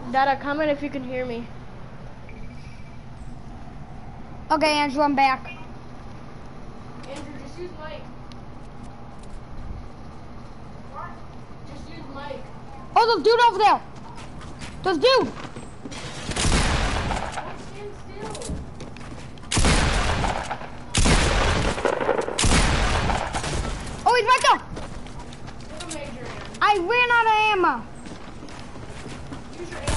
Dada, comment if you can hear me. Okay, Andrew, I'm back. Andrew, just use mic. What? Just use mic. Oh, there's dude over there. There's dude. Don't stand still. Oh, he's right there. What a major man. I ran out of ammo. Use your AR.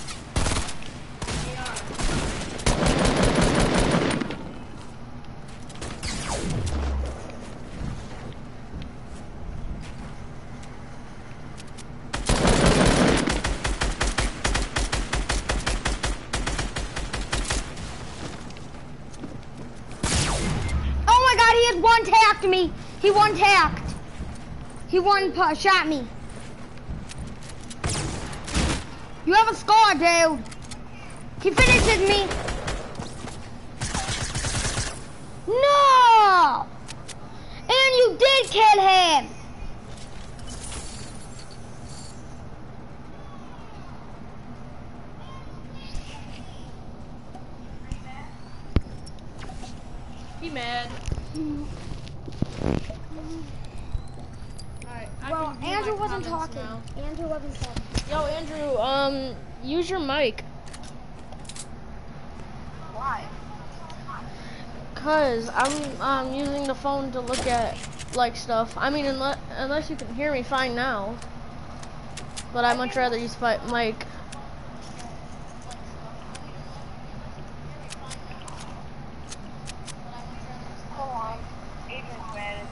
Oh my God, he had one-tacked me. He one-tacked. He shot me. You have a score, dude. He finishes me. No! And you did kill him. He mad. Alright, Well, Andrew wasn't talking. Andrew wasn't talking. Yo, Andrew, use your mic. Why? Cause I'm using the phone to look at like stuff. I mean, unless you can hear me fine now. But I'd much rather use mic. Hold on. Adrian's mad.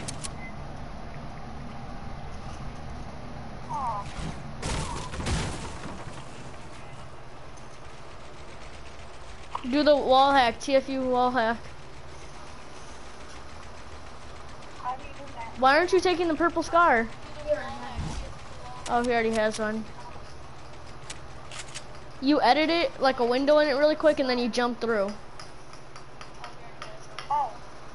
Oh. Do the wall hack, TFU wall hack. How do you do that? Why aren't you taking the purple scar? Oh, he already has one. You edit it, like a window in it really quick, and then you jump through. Oh.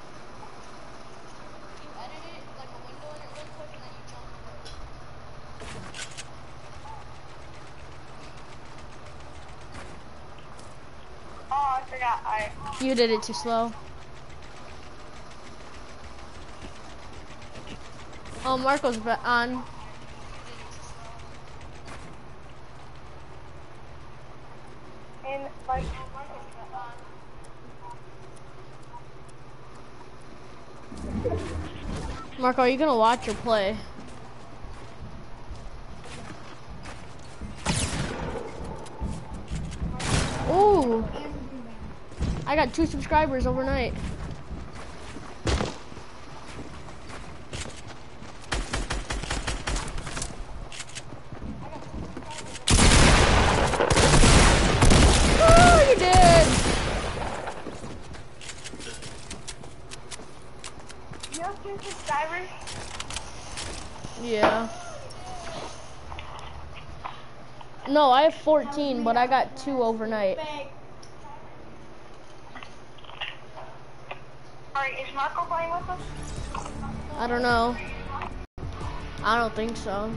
Oh, I forgot. You did it too slow. Oh, Marco's on. In like. Marco, are you gonna watch or play? Ooh. I got 2 subscribers overnight. Oh, you did. You have 2 subscribers? Yeah. No, I have 14, but I got 2 overnight. Alright, is Marco playing with us? I don't know. I don't think so.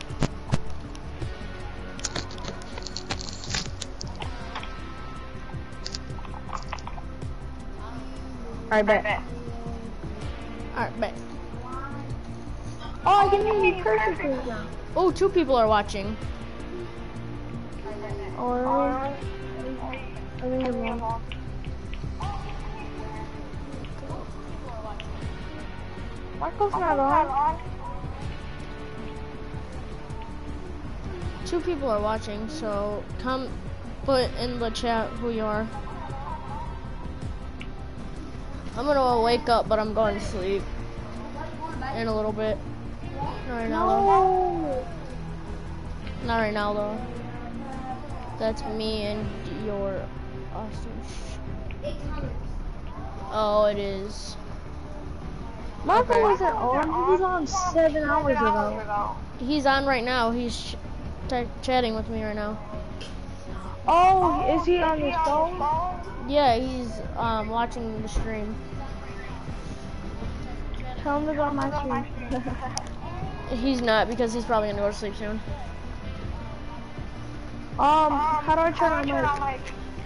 I bet. Alright, bet. Oh, I can hear you perfectly now. Oh, 2 people are watching. Or I think I'm wrong. Marco's not on. 2 people are watching, so come put in the chat who you are. I'm gonna wake up, but I'm going to sleep in a little bit. Not right now, though. Not right now, though. That's me and your awesome. Oh, it is. Marco Okay. wasn't on. He was on 7 hours ago. He's on right now. He's chatting with me right now. Oh, is he on his phone? Yeah, he's watching the stream. Tell him about my stream. He's not, because he's probably gonna go to sleep soon. How do I turn on mic?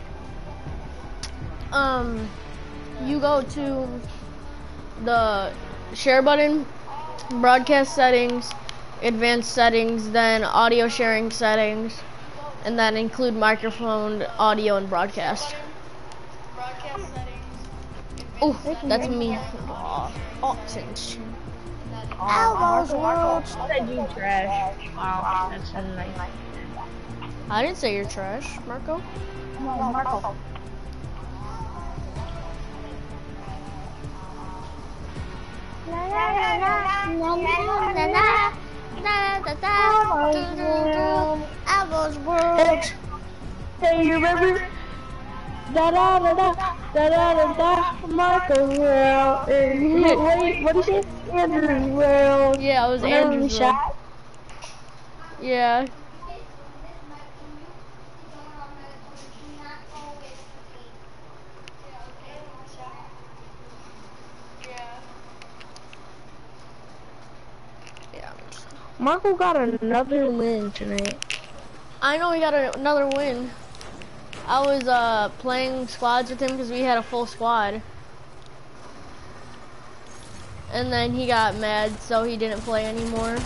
You go to the share button, broadcast settings, advanced settings, then audio sharing settings, and then include microphone, audio, and broadcast. Oh, that's me. Attention. Marco said you trash. Wow, that's nice. I didn't say you're trash, Marco. No, Marco. Hey, you remember? Da da da da da da da da. Marco World. Wait, what is it? Andrew's World. Yeah, it was Remember Andrew's we World. shot? Yeah. Marco got another win tonight. I know he got another win. I was playing squads with him because we had a full squad. And then he got mad, so he didn't play anymore.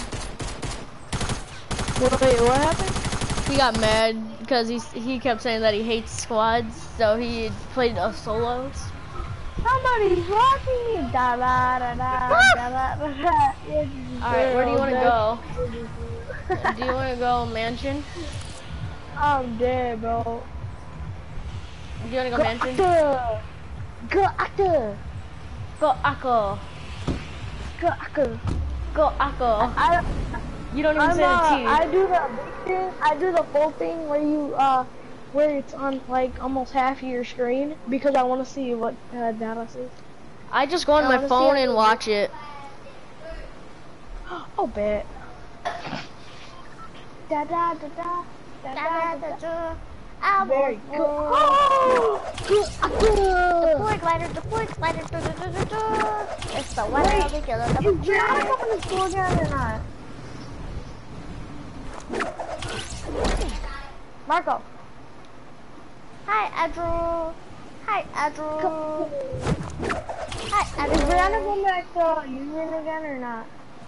Wait, what happened? He got mad because he kept saying that he hates squads, so he played solos. Somebody's watching me. Da da da da da da da. Alright, where do you want to go? Do you want to go mansion? I'm dead, bro. Do you want to go mansion? Go actor. Go Akko. Go actor. Go Akko. You don't even say the T. I do the big thing. I do the full thing where you where it's on like almost half of your screen because I want to see what data says. I just go on my phone and watch it. Oh, bet. Da da da da da da da da. Very good. Oh, Deploy glider, deploy glider, It's the one of the killer. Is Brianna coming to school again or not? Marco. Hi, Andrew. Hi, Andrew. Hi, Is Andrew. Brianna going back to Union again or not?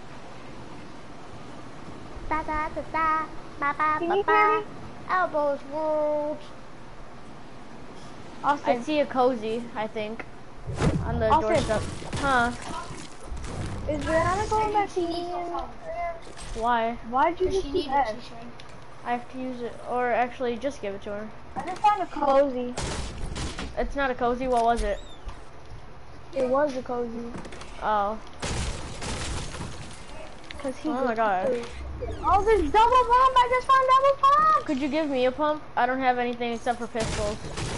Da da da da. Ba ba Can ba you hear ba. me? Elbows world. I Austin. see a cozy, I think, on the Austin. doorstep. Huh? Is Brianna going back to Union? Why? Why'd you just do that? I have to use it, or actually, just give it to her. I just found a cozy. It's not a cozy. What was it? It was a cozy. Oh. Cause he Oh my god. Oh, there's double pump! I just found double pump! Could you give me a pump? I don't have anything except for pistols.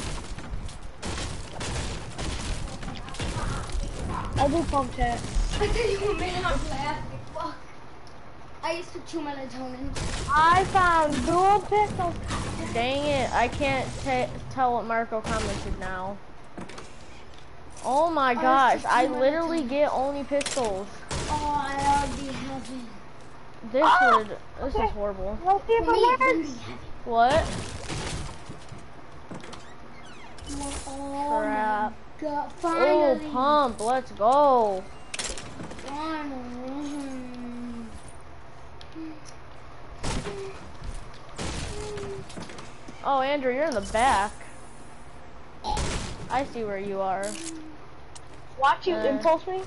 I do pump chat. I tell you what made me laugh. Fuck. I used to chew melatonin. I found dual pistols. Dang it, I can't tell what Marco commented now. Oh my gosh, I literally get only pistols. Oh, I would be heavy. This is horrible. Let's see if it works. What? Oh Crap. my god, Oh, finally. pump, let's go. Finally. Oh, Andrew, you're in the back. I see where you are. Watch you impulse me.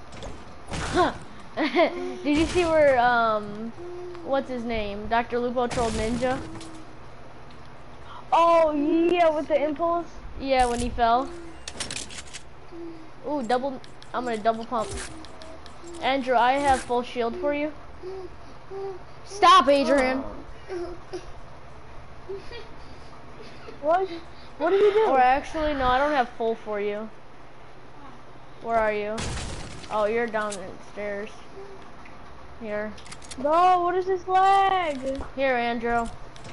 Did you see where, what's his name? Dr. Lupo trolled Ninja? Oh, yeah, with the impulse. Yeah, when he fell. Ooh, I'm gonna double pump. Andrew, I have full shield for you. Stop, Adrian! What did you do? Or actually, no, I don't have full for you. Where are you? Oh, you're down the stairs. Here. No, what is this lag? Here, Andrew.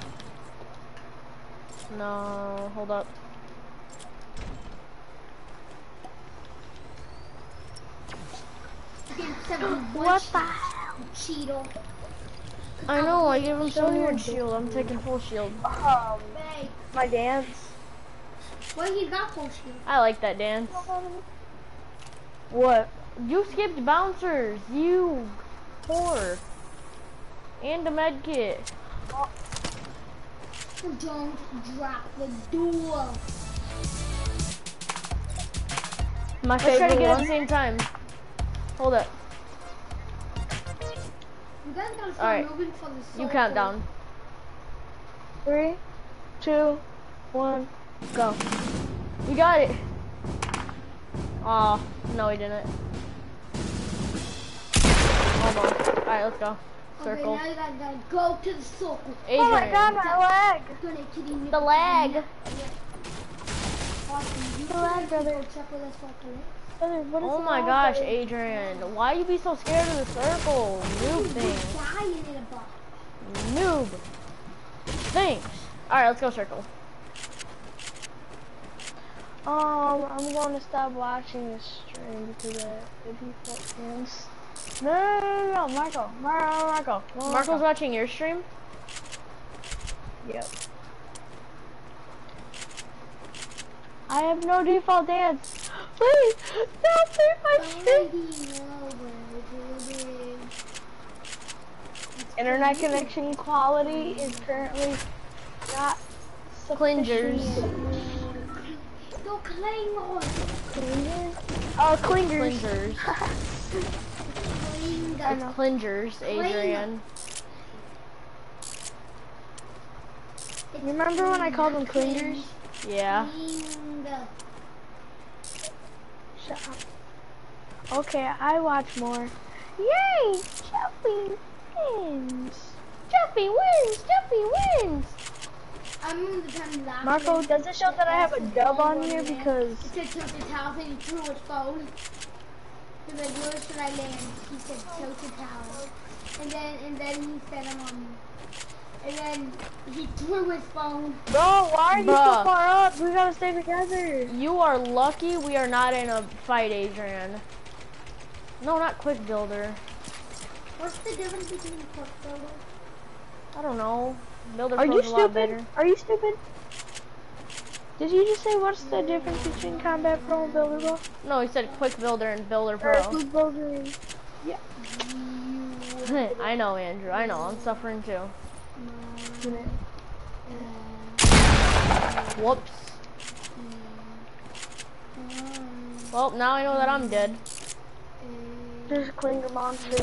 No, hold up. What the hell? Cheeto. I know, I gave him so weird shield. I'm taking full shield. Hey, My dance. well, he got full shield. I like that dance. What? You skipped bouncers, you whore. And a med kit. Don't drop the door. My Let's try to favorite get at the one. same time. Hold up. You guys gotta start Alright, moving for the circle. You count down. 3, 2, 1, go. We got it. Aw, no we didn't. Almost. Alright, let's go. Circle. Okay, now you guys gotta go to the circle. Adrian. Oh my god, my leg. Gonna kidding me. The lag. Austin, The lag, brother. check with us circle. Brother, what is Oh the my lag, gosh, brother? Adrian. Why you be so scared of the circle? Noob thing. Dying in a box. Noob. Thanks. Alright, let's go circle. I'm going to stop watching this stream because if he fucks No, Marco. Marco's watching your stream? Yep. I have no default dance. Please, don't leave my stream. Internet connection quality is currently not Clingers. Go Claymore. Clingers? Oh, clingers. Clingers. Clinga. It's clingers, Adrian. You remember when I called them clingers? Yeah. Clinga. Shut up. Okay, I watch more. Yay! Chelsea wins. Jeffy wins! Jeffy wins! I'm in the time laughing. Marco, does it show that I have a dub on here because It said tilted tower and he threw his phone. He was like, where should I land? He said tilted tower. And then he said and then he threw his phone. Bro, why are you so Bruh. far up? We gotta stay together. You are lucky we are not in a fight, Adrian. No, not quick builder. What's the difference between quick builder? I don't know. Builder Are you throws a lot stupid? better. Are you stupid? Did you just say what's the difference between Combat Pro and Builder Pro? No, he said quick builder and builder Or pro. Quick Builder and... Yeah. I know, Andrew. I know. I'm suffering too. Whoops. Well, now I know that I'm dead. There's a Klinger monster.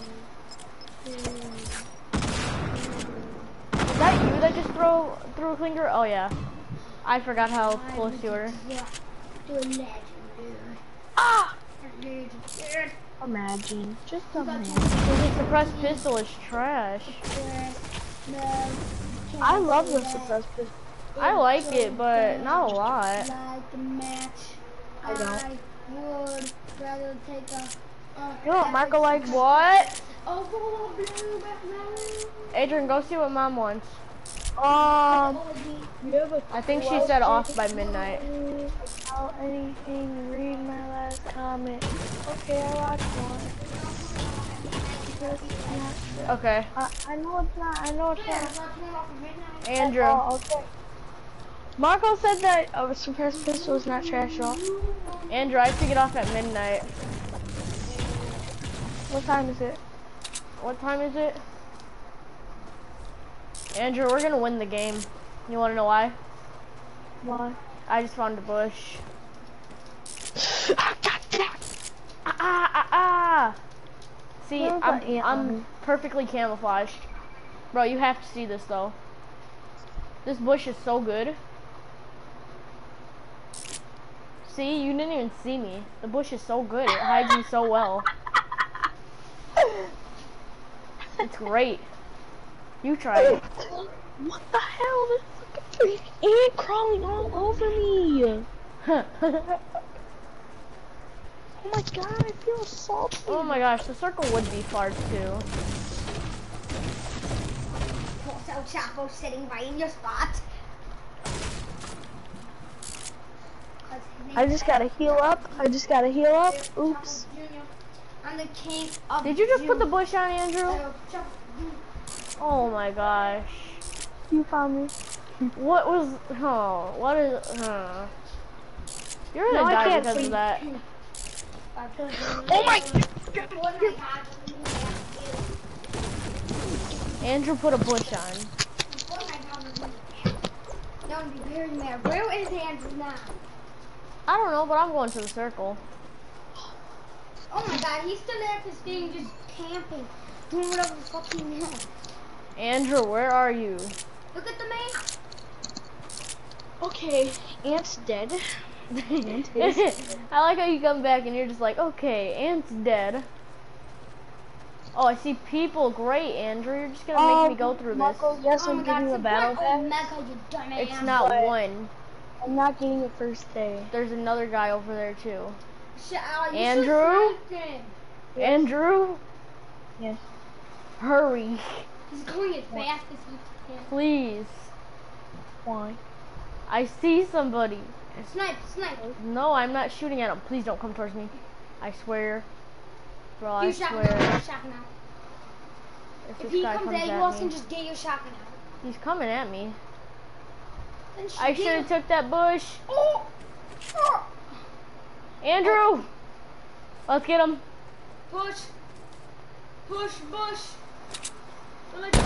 Is that you that just threw a clinger? Oh yeah. I forgot how close you were. To a legendary. Ah! Legendary. Imagine. Just imagine. Because the suppressed pistol is trash. I love the suppressed pistol. I like it, but not a lot. Like a match. I don't. I would rather take a. You know what Marco likes? What? Oh, blue, blue. Adrian, go see what mom wants. You have a I think she said off by midnight. About anything, read my last comment. Okay, I watched one. Okay. I know it's not. I know it's not. Andrew. Oh, okay. Marco said that a suppressed pistol is not trash at all. Andrew, I took it off at midnight. What time is it? What time is it? Andrew, we're gonna win the game. You wanna know why? Why? I just found a bush. Ah. See, There's an ant on I'm me. perfectly camouflaged. Bro, you have to see this though. This bush is so good. See, you didn't even see me. The bush is so good. It hides me so well. It's great. You try it. What the hell? This fucking ant crawling all over me. Oh my god, I feel salty. Oh my gosh, the circle would be far too. Also, Chaco sitting right in your spot. I just gotta heal up. Oops. I'm the king of Did you just put the bush on, Andrew? Oh my gosh. You found me. What was, what is, You're No, gonna I die can't because see. of that. Oh my! Andrew put a bush on. No one be hearing there. Where is Andrew now? I don't know, but I'm going to the circle. Oh my god, he's still there at this thing just camping. Doing whatever the fuck he wants. Andrew, where are you? Look at the map. Okay, Ant's dead. I like how you come back and you're just like, okay, Ant's dead. Oh, I see people. Great, Andrew. You're just gonna make me go through Marco, this. yes, Oh I'm my god, getting a battle support pass. Omega, you dumbass. It's not But- one. I'm not getting it first day. There's another guy over there too. You Andrew? should've sniped him. Andrew, Yes. hurry, He's going as fast as he can. please. Why? I see somebody. Snipe, snipe. No, I'm not shooting at him. Please don't come towards me. I swear. Bro, I You shotgun out, swear. you shotgun out. If If this he guy comes comes at you, at Austin, me. just get your shotgun out. He's coming at me. Then I shoot should have him. took that bush. Oh! Oh! Andrew! Let's get him. Push. Push, push. Don't let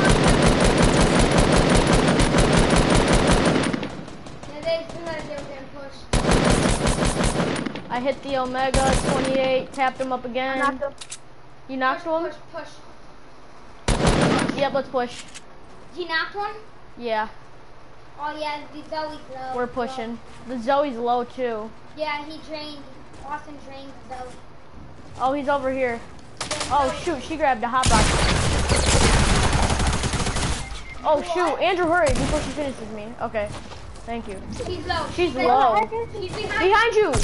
Yeah, they push. I hit the Omega 28, tapped him up again. Knocked him. You knocked Push, him? push, push. Yep, let's push. He knocked one? Yeah, Oh yeah, the Zoe's low. we're pushing. The Zoe's low too. Yeah, he drained. Austin drained the Zoe. Oh, he's over here. Drained Oh Zoe. shoot, she grabbed a hot box. Oh shoot, Andrew, hurry before she finishes me. Okay, thank you. He's low. She's He's low. He's behind. Behind you!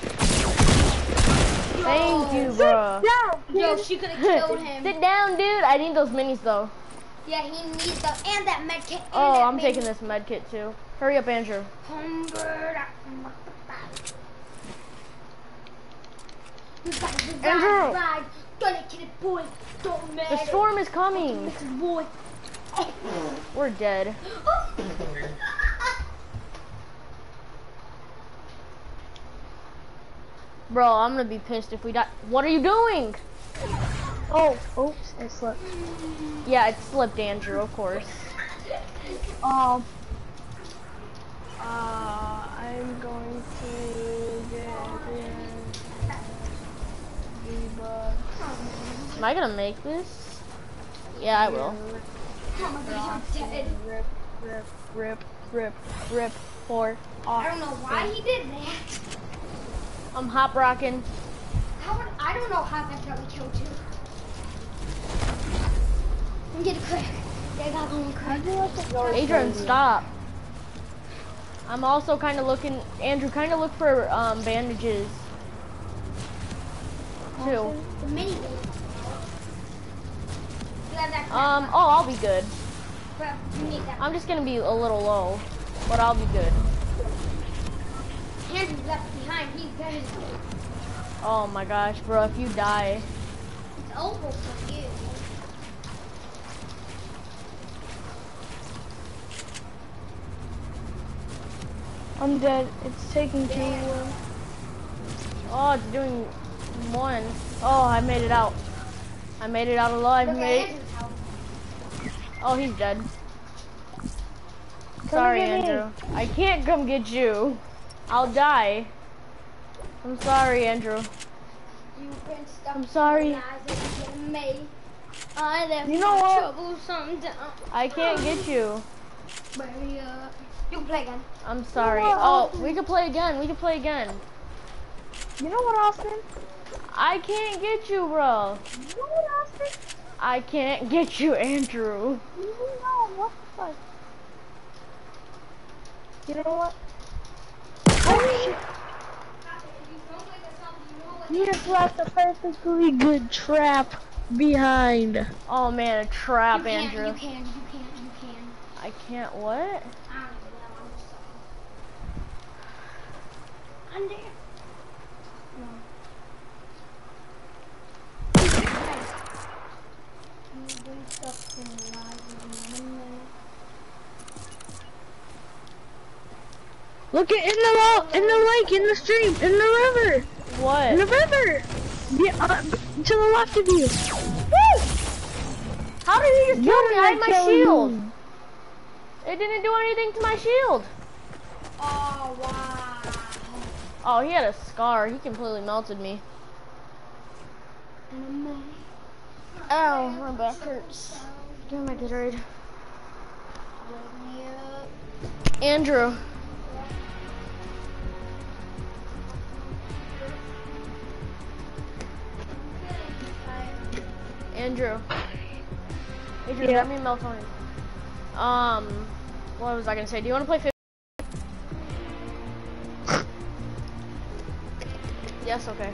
Thank you, bro. Yo, she could have killed him. Sit down, dude. I need those minis though. Yeah, he needs the and that med kit. Oh, I'm taking this med kit too. Hurry up, Andrew. Andrew! Gonna kill it, boy. Don't matter. The storm is coming. Boy. We're dead. Bro, I'm gonna be pissed if we die. What are you doing? Oh, oops, I slipped. Yeah, it slipped, Andrew, of course. I'm going to get V-Bucks. Am I gonna make this? Yeah, I will. Oh my god, you're dead. Rip for I don't know why he did that. I'm hop rocking. I don't know how that's gonna kill you. I'm getting crack. Yeah, I got one crack. Adrian, stop. I'm also kind of looking. Andrew, kind of look for bandages. Too. The mini one. You have that crack. Oh, I'll be good. Crap, you need that. I'm just gonna be a little low, but I'll be good. Andrew's left behind. He's dead. Oh my gosh, bro, if you die. It's over for you. I'm dead. It's taking too long. Oh, it's doing one. Oh, I made it out. I made it out alive, Look at mate. Andrew's house. Oh, he's dead. Sorry, get me. Andrew. I can't come get you. I'll die. I'm sorry, Andrew. You've been stuck I'm sorry. in the eyes of me. I left You know my what? trouble sometime. I can't get you. Bury up. You can play again. I'm sorry. what, Oh, Austin? we can play again. We can play again. You know what, Austin? I can't get you, bro. You know what, Austin? I can't get you, Andrew. You know what the fuck? You know what? Oh shit! You just left a perfectly good trap behind. Oh man, a trap, Andrew. You can. I can't what? I don't even know. I'm there. No. You've been stuck in the Look at in the lake, in the stream, in the river. What? In the river. Yeah, to the left of you. Woo! How did he just kill me? I had my killing shield. me. It didn't do anything to my shield. Oh, wow. Oh, he had a scar. He completely melted me. Ow, my back hurts. Give me my Gatorade. Andrew. Andrew. Adrian, Yeah. grab me melatonin. What was I gonna say? Do you want to play 50? Yes, okay.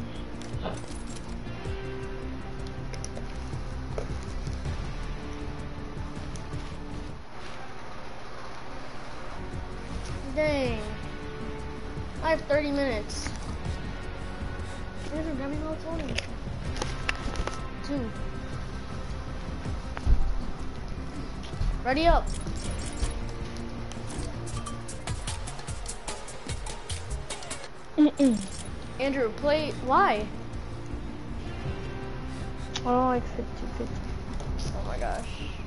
Dang. I have 30 minutes. Andrew, grab me melatonin. 2. Ready up. Andrew, play. Why? I don't like 50-50. Oh my gosh.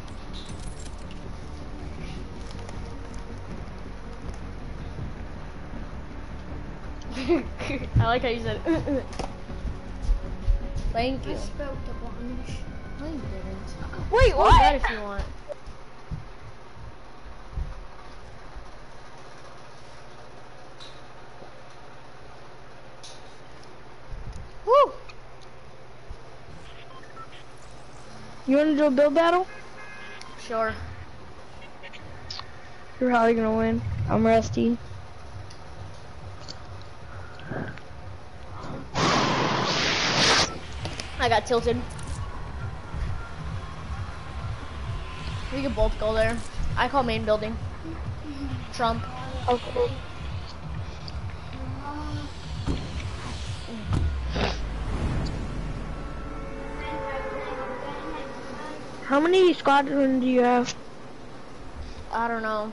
I like how you said. Thank you. I spelled the varnish. No, you didn't. Wait, Play what? that if you want. Woo! You want to do a build battle? Sure. You're probably gonna win. I'm rusty. I got tilted. We could both go there. I call main building. Trump. Okay. How many squadrons do you have? I don't know.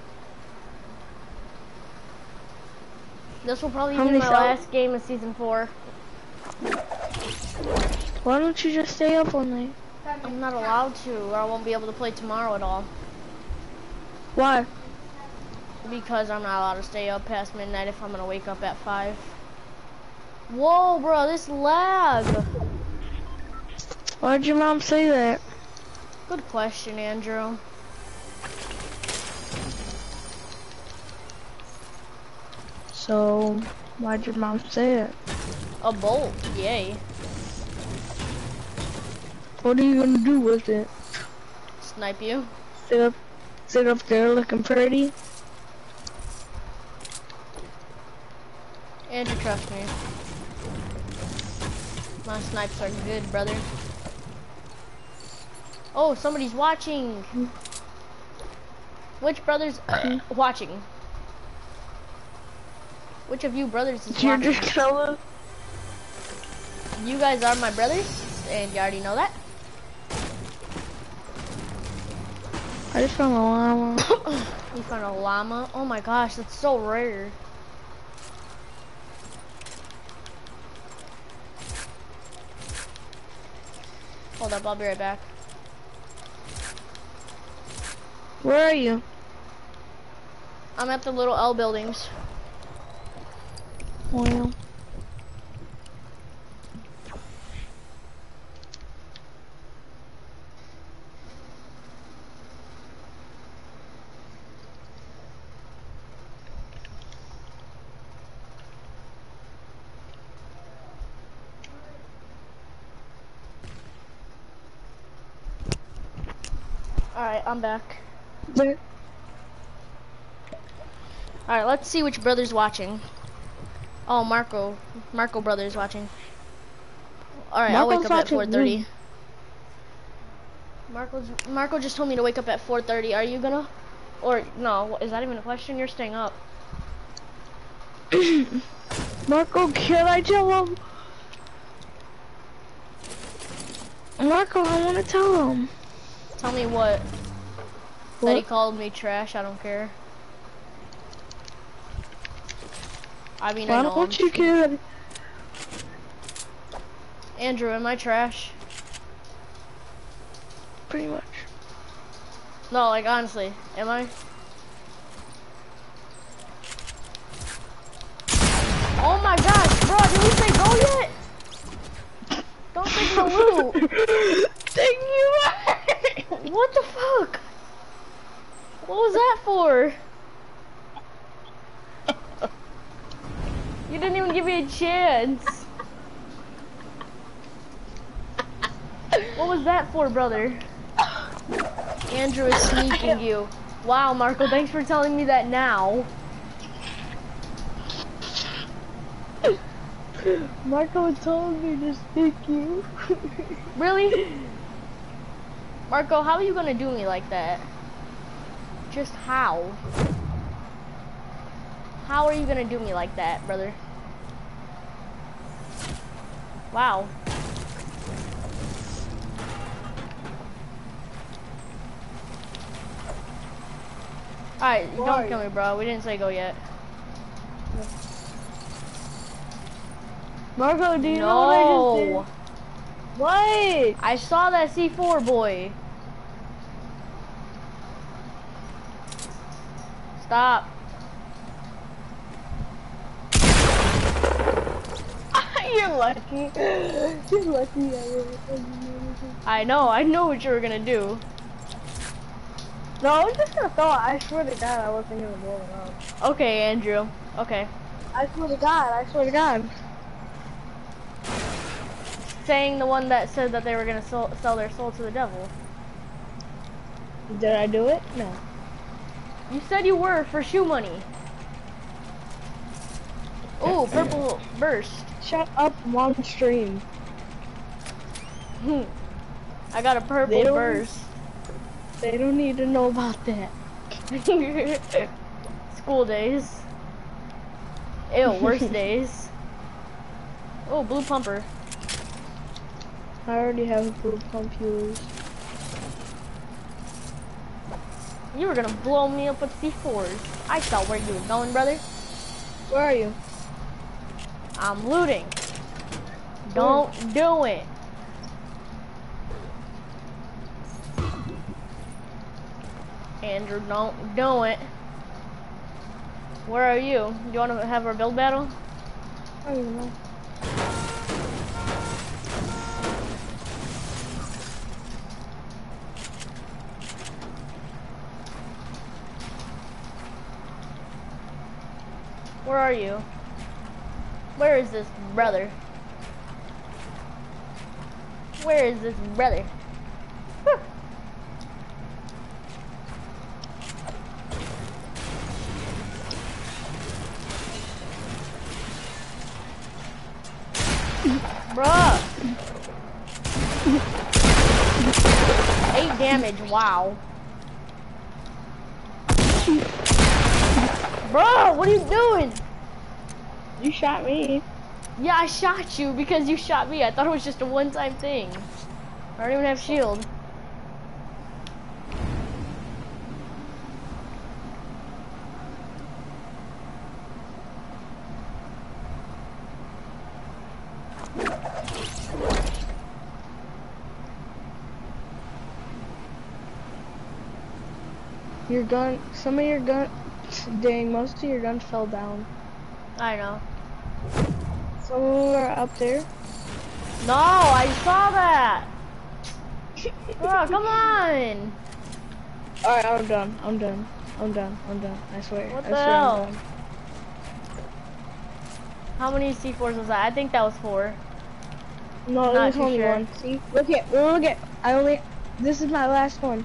This will probably How be many my cells? last game of season 4. Why don't you just stay up all night? I'm not allowed to, or I won't be able to play tomorrow at all. Why? Because I'm not allowed to stay up past midnight if I'm gonna wake up at 5. Whoa, bro, this lag. Why'd your mom say that? Good question, Andrew. So, why'd your mom say it? A bolt, yay. What are you gonna do with it? Snipe you. Sit up there looking pretty? Andrew, trust me. My snipes are good, brother. Oh, somebody's watching. Which brother's watching? Which of you brothers is You're watching? just gonna You guys are my brothers, and you already know that. I just found a llama. You found a llama? Oh my gosh, that's so rare. Hold up, I'll be right back. Where are you? I'm at the little L buildings. Well, Alright, I'm back. there. Alright, let's see which brother's watching. Oh, Marco. Marco brother's watching. Alright, I'll wake up at Marco's 4:30. Marco just told me to wake up at 4:30. Are you gonna? Or no, is that even a question? You're staying up. Marco, can I tell him? Marco, I want to tell him. Tell me what? That he What? called me trash, I don't care. I mean, Why I know. don't you kid? Andrew, am I trash? Pretty much. No, like honestly, am I? Oh my gosh, bro, did we say go yet? Don't take the loot. Thank you. What the fuck? What was that for? You didn't even give me a chance. What was that for, brother? Andrew is sneaking you. Wow, Marco, thanks for telling me that now. Marco told me to sneak you. Really? Marco, how are you gonna do me like that? Just how? How are you gonna do me like that, brother? Wow. Alright, don't kill me, bro. We didn't say go yet. Marco, do you know what I just did? No. What? I saw that C4 boy. Stop. You're lucky. You're lucky. I know what you were gonna do. No, I was just gonna throw it. I swear to God, I wasn't gonna blow it up. Okay, Andrew. Okay. I swear to God. I swear to God. Saying the one that said that they were gonna sell their soul to the devil. Did I do it? No. You said you were for shoe money. Ooh, purple burst. Shut up, one stream. I got a purple burst. They don't need to know about that. School days. Ew, worst days. Oh, blue pumper. I already have blue pump used. You were gonna blow me up with C4s. I saw where you were going, brother. Where are you? I'm looting. Don't do it. Andrew, don't do it. Where are you? Do you want to have our build battle? I don't know. Where are you? Where is this brother? Where is this brother? Bruh! 8 damage, wow. Bro, what are you doing? You shot me. Yeah, I shot you because you shot me. I thought it was just a one-time thing. I don't even have shield. Your gun, some of your gun, dang, most of your guns fell down. I know. Some of them are up there. No, I saw that. Bro, come on. Alright, I'm done. I'm done. I'm done. I'm done. I swear. What I the swear hell? I'm done. How many C4s was that? I think that was 4. No, Not there's too only sure. one. See? Look at, this is my last one.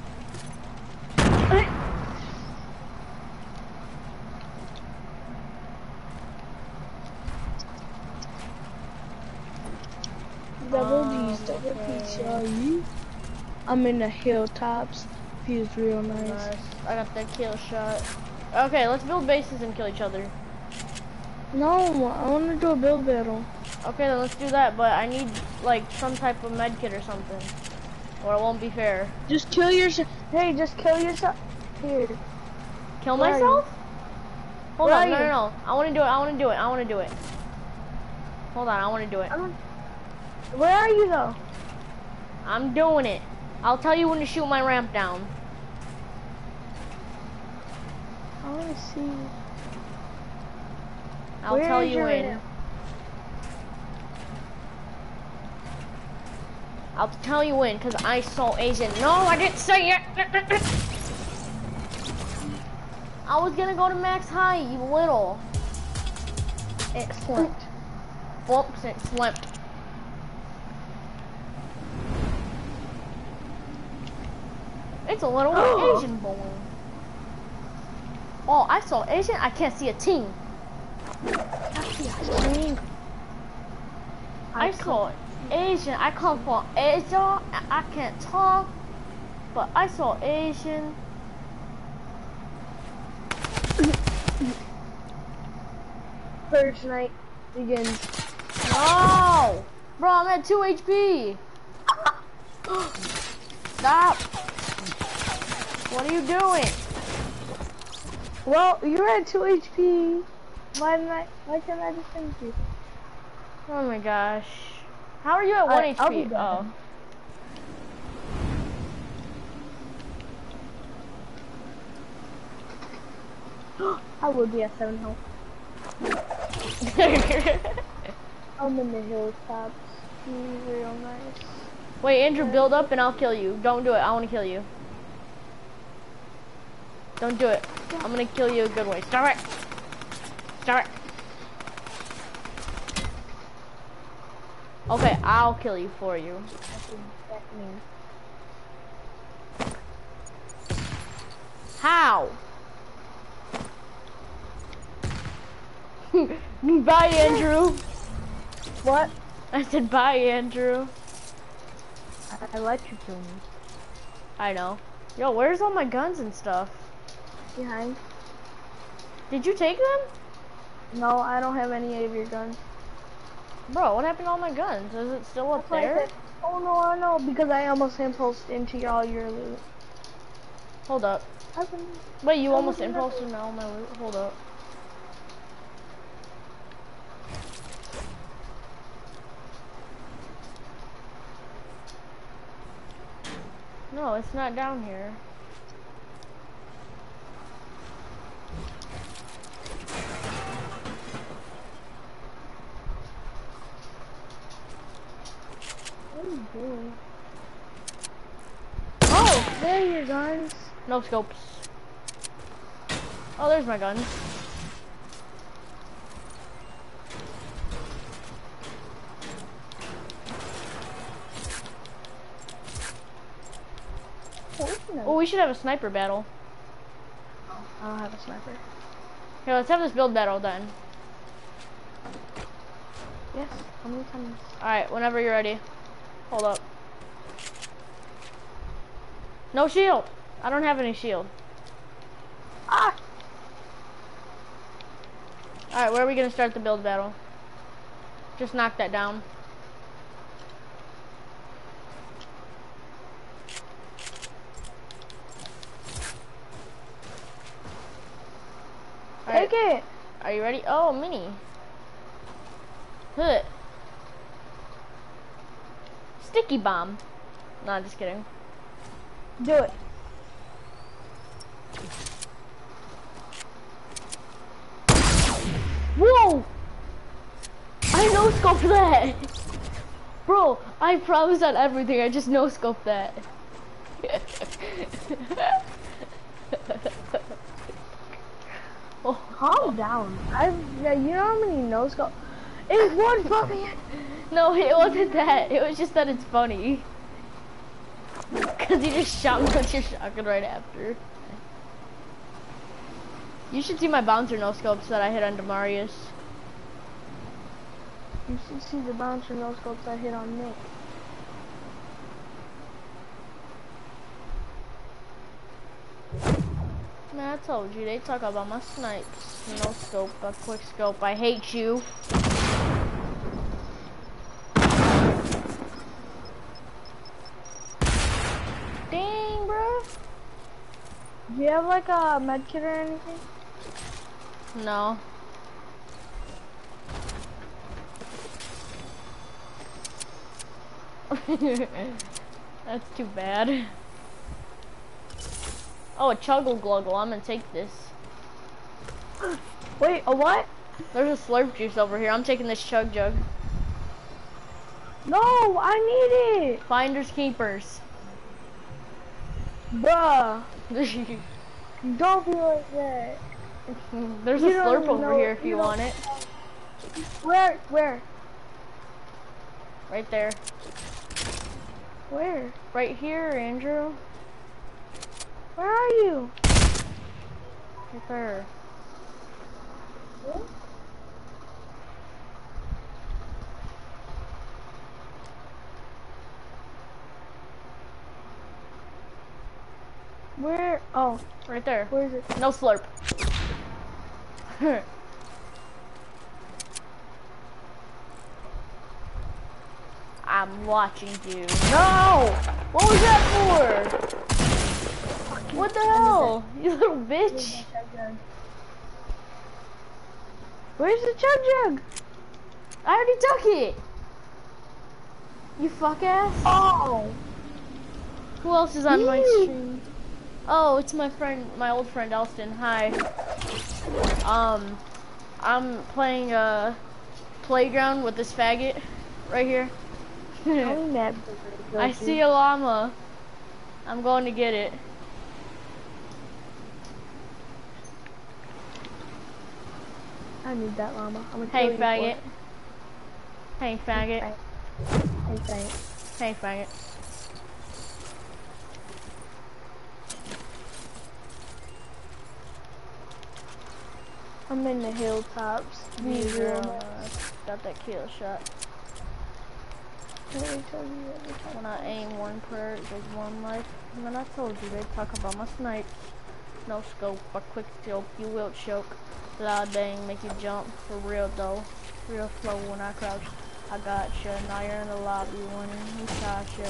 Double D's, Charlie. I'm in the hilltops. Feels real nice. Nice. I got that kill shot. Okay, let's build bases and kill each other. No, I want to do a build battle. Okay, then let's do that, but I need, like, some type of med kit or something. Or it won't be fair. Just kill yourself. Hey, just kill yourself. Here. Kill Where are you? myself? Hold Where on, are no, you? no, no. I want to do it. I want to do it. I want to do it. Hold on, I want to do it. Where are you though? I'm doing it. I'll tell you when to shoot my ramp down. I want to see. I'll Where tell is you your when. ramp? I'll tell you when, because I saw Asian. No, I didn't say it. I was gonna go to max high, you little. It slipped. Oops, it slipped. It's a little Asian boy. Oh, I saw Asian. I can't see a team. I saw Asian. I come from Asia. I can't talk, but I saw Asian. First night begins. No, bro, I'm at 2 HP. Stop. What are you doing? Well, you're at 2 HP. Why can't I just finish you? Oh my gosh. How are you at 1 Alright, I'll HP? be back. I would be at 7 health. I'm in the hilltops. Real nice. Wait, Andrew, build up and I'll kill you. Don't do it. I want to kill you. Don't do it. I'm gonna kill you a good way. Start it. Start it. Okay, I'll kill you for you. How? Bye, Andrew. What? I said bye, Andrew. I let you kill me. I know. Yo, where's all my guns and stuff? Behind. Did you take them? No, I don't have any of your guns. Bro, what happened to all my guns? Is it still up there? Oh no, no, because I almost impulsed into all your loot. Hold up. Wait, you almost impulsed into all my loot? Hold up. No, it's not down here. What are you doing? Oh, there are your guns. No scopes. Oh, there's my guns. Oh, we should have a sniper battle. I don't have a sniper. Here, let's have this build battle then. Yes, how many times? Alright, whenever you're ready. Hold up. No shield! I don't have any shield. Ah! Alright, where are we gonna start the build battle? Just knock that down. Take it! Are you ready? Oh, mini. Huh. Sticky bomb. No, just kidding. Do it. Whoa! I no-scoped that! Bro, I promise on everything, I just no-scoped that. Oh. Calm down. Yeah, you know how many no scope? It's one puppy. No, it wasn't that. It was just that it's funny. Cause he just shot me with your shotgun right after. You should see my bouncer no scopes that I hit on Demarius. You should see the bouncer no scopes I hit on Nick. Man, I told you, they talk about my snipes. No scope, a quick scope. I hate you. Dang, bro. Do you have like a med kit or anything? No. That's too bad. Oh, a Chuggle Gluggle. I'm gonna take this. Wait, a what? There's a Slurp Juice over here. I'm taking this Chug Jug. No, I need it. Finders keepers. Bruh, There's don't be like that. a You Slurp don't over know- here if you you don't- want it. Where? Right there. Where? Right here, Andrew. Where are you? Right there. Where? Oh, Right there. where is it? No Slurp. I'm watching you. No! What was that for? What the hell? You little bitch. Where's the chug jug? I already took it. You fuck ass. Oh. Who else is on my You. stream? Oh, it's my friend, my old friend Elston. Hi. I'm playing Playground with this faggot right here. I'm mad. I see a llama. I'm going to get it. I need that llama. I'm gonna Hey, kill you faggot. for Hey, faggot. it. Hey, faggot. Hey, faggot. I'm in the hilltops. You got that kill shot. Let me tell you every time. When I aim one prayer, there's one life. Man, I told you they talk about my snipe. No scope, a quick scope, you will choke. Loud bang, make you jump. For real though, real slow when I crouch. I gotcha. Now you're in the lobby winning. Who shot you?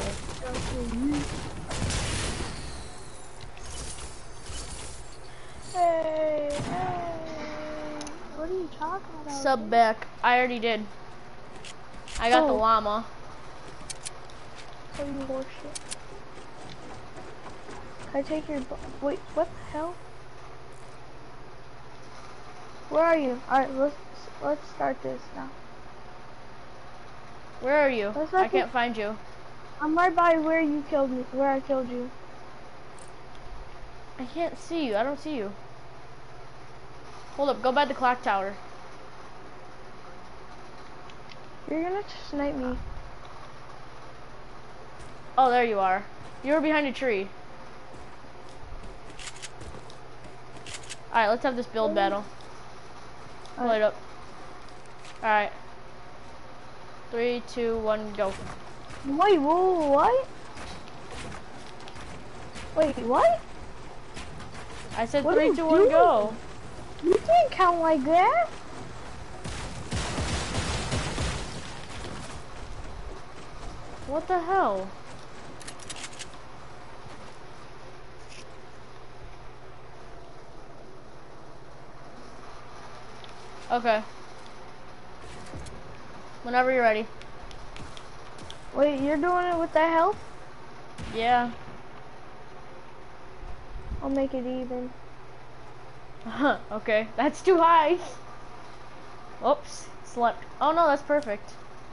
Hey, hey. What are you talking about? Sub back. I already did. I got the Oh. llama. Holy horseshit. Can I take your wait, what the hell? Where are you? Alright, let's start this now. Where are you? Let's I not can't find you. I'm right by where you killed me, where I killed you. I can't see you. I don't see you. Hold up. Go by the clock tower. You're gonna snipe me. Oh, there you are. You were behind a tree. Alright, let's have this build battle. Pull it up. Alright. 3, 2, 1, go. Wait, whoa, what? Wait, what? I said What are 3, you 2, 1, doing? go. You can't count like that. What the hell? Okay. Whenever you're ready. Wait, you're doing it with that health? Yeah. I'll make it even. Okay, that's too high. Oops, slept. Oh no, that's perfect.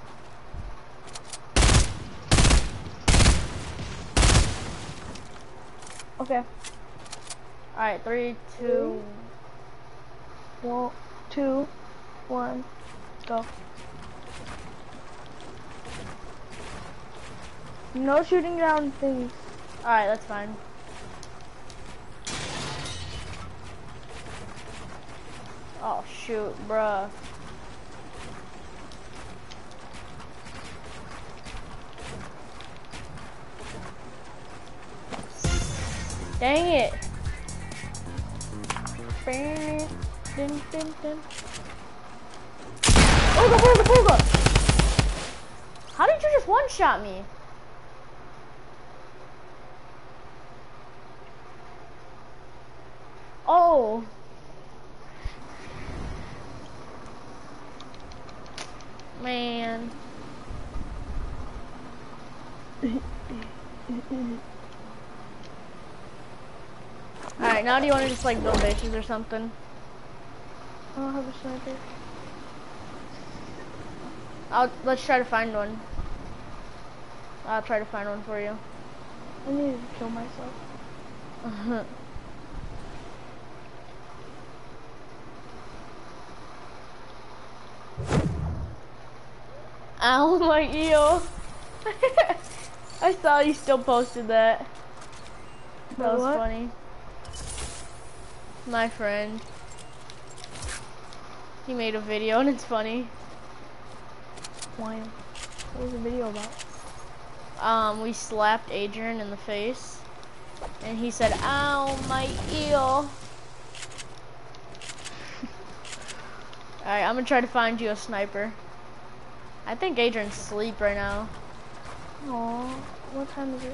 Okay. Alright, 3, 2. 1, 2, 1, go. No shooting down things. Alright, that's fine. Oh shoot, bruh. Dang it. Dun, dun, dun. Booga, booga, booga! How did you just one-shot me? Oh. Alright, now do you want to just like build bases or something? I don't have a sniper. Let's try to find one. I'll try to find one for you. I need to kill myself. Ow, my eel. I saw you still posted that. That was funny. My friend. He made a video and it's funny. Why? What was the video about? We slapped Adrian in the face. And he said, ow, my eel. Alright, I'm gonna try to find you a sniper. I think Adrian's asleep right now. Aw, what time is it?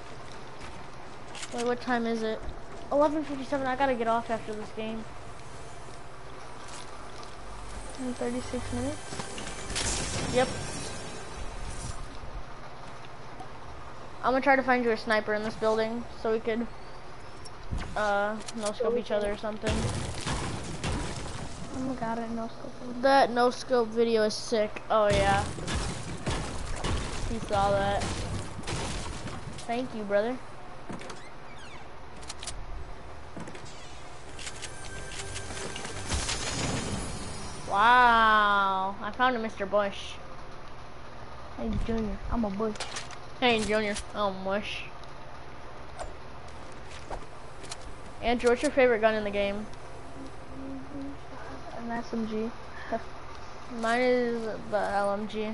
Wait, what time is it? 11:57, I gotta get off after this game. In 36 minutes? Yep. I'm gonna try to find you a sniper in this building so we could no-scope each other or something. Oh my god, I no-scope. That no-scope video is sick. Oh yeah. He saw that. Thank you, brother. Wow. I found a Mr. Bush. Hey, Junior, I'm a bush. Hey, Junior. Oh, mush. Andrew, what's your favorite gun in the game? An SMG. Mine is the LMG. I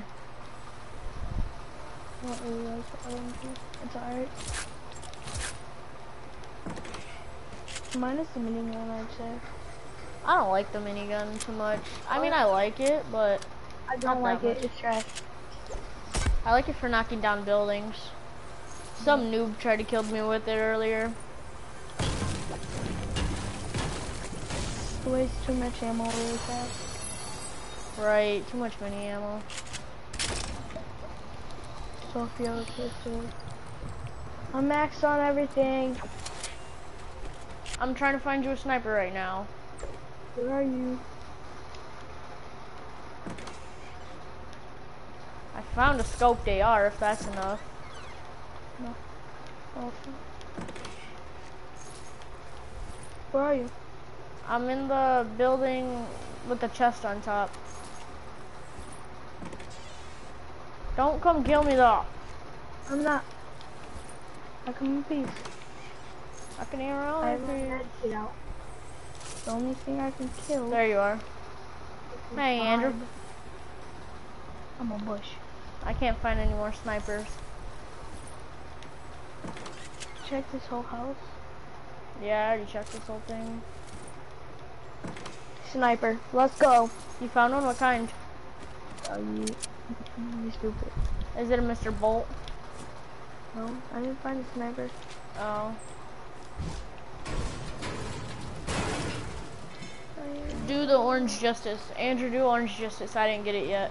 don't really like the LMG. It's alright. Mine is the minigun, I'd say. I don't like the minigun too much. I mean, I like it, but I don't like it. It's trash. I like it for knocking down buildings. Some noob tried to kill me with it earlier. It wastes too much ammo really fast. Right, too much mini ammo. Sophia, pistol. I'm maxed on everything. I'm trying to find you a sniper right now. Where are you? I found a scoped AR if that's enough. No. Awesome. Where are you? I'm in the building with the chest on top. Don't come kill me though. I'm not. I come in peace. I can hear all I of have you. my head out. The only thing I can kill. There you are. Hey, Andrew. I'm a bush. I can't find any more snipers. Check this whole house. Yeah, I already checked this whole thing. Sniper. Let's go. You found one? What kind? You stupid. Is it a Mr. Bolt? No, I didn't find a sniper. Oh. Do the orange justice. Andrew, do orange justice. I didn't get it yet.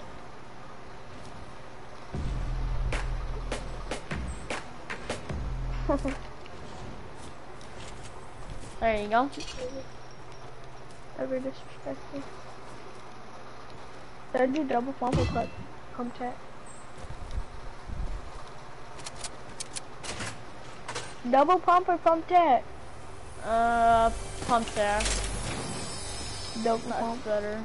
There you go. Ever disrespectful. Did I do double pump or pump tech? Double pump or pump tech? Pump there. Double That's pump. better.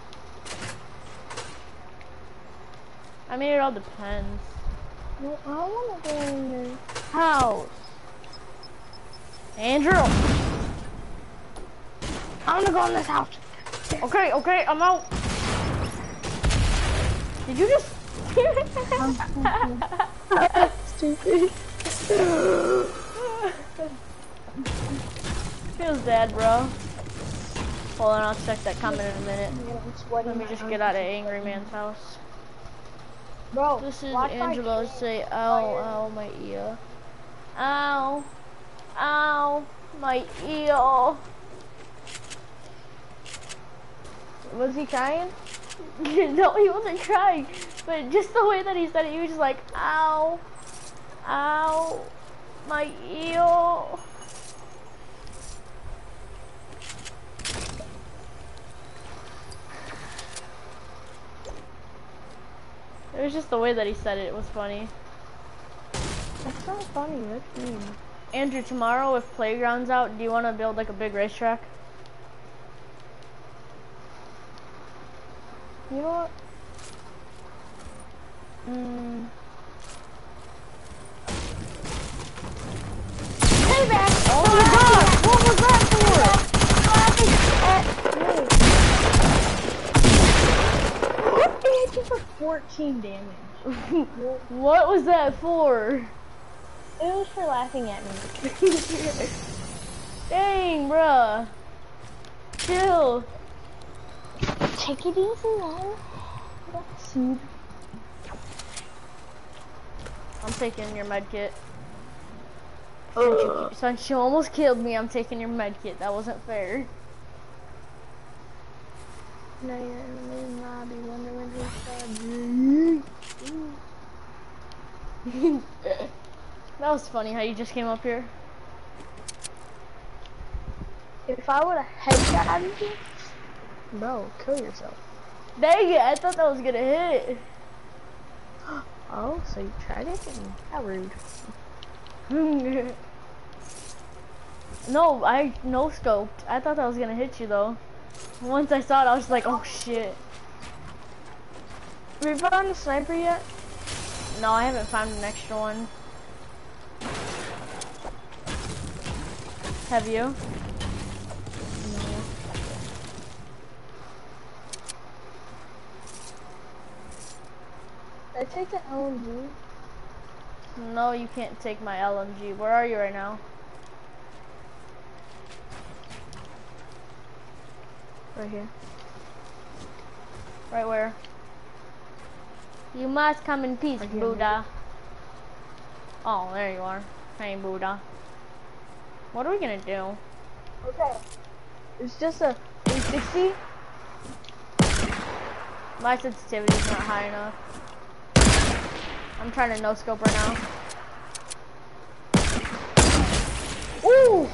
I mean, it all depends. No, I want to go in the house. Andrew! I want to go in this house. Okay, okay, I'm out. Did you just... Stupid. Feels bad, bro. Hold on, I'll check that comment in a minute. Let me just get out of Angry Man's house. Bro, This is watch my Angelo say, ow, ow, my ear. Ow. Ow, my ear. Was he crying? No, he wasn't crying. But just the way that he said it, he was just like, ow. Ow, my ear. was just the way that he said it. It was funny. That's not funny. That's mean. Andrew, tomorrow if Playground's out, do you want to build like a big racetrack? You know what? Payback! Oh my god! What was that for? What hit you for 14 damage? What was that for? It was for laughing at me. Dang, bruh. Chill. Take it easy, man. Soothe. I'm taking your med kit. Since you almost killed me, I'm taking your med kit. That wasn't fair. No, you're in the lobby. Wonder when That was funny how you just came up here. If I would have headshot you, bro, kill yourself. Dang it, I thought that was gonna hit. Oh, so you tried it? How rude. No, I no scoped. I thought that was gonna hit you though. Once I saw it, I was like, oh shit. Have you found a sniper yet? No, I haven't found an extra one. Have you? Did I take the LMG? No, you can't take my LMG. Where are you right now? Right here. Right where? You must come in peace, Buddha. Oh, there you are. Hey, Buddha. What are we gonna do? Okay. It's just a 360. My sensitivity's not high enough. I'm trying to no scope right now. Ooh!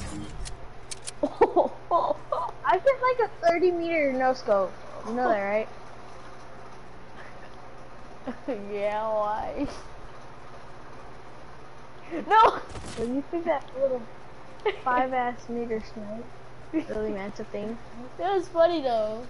I get like a 30-meter no scope. You know that, right? Yeah, why? No! When you think that little 5-ass meter snipe really meant a thing. That was funny though.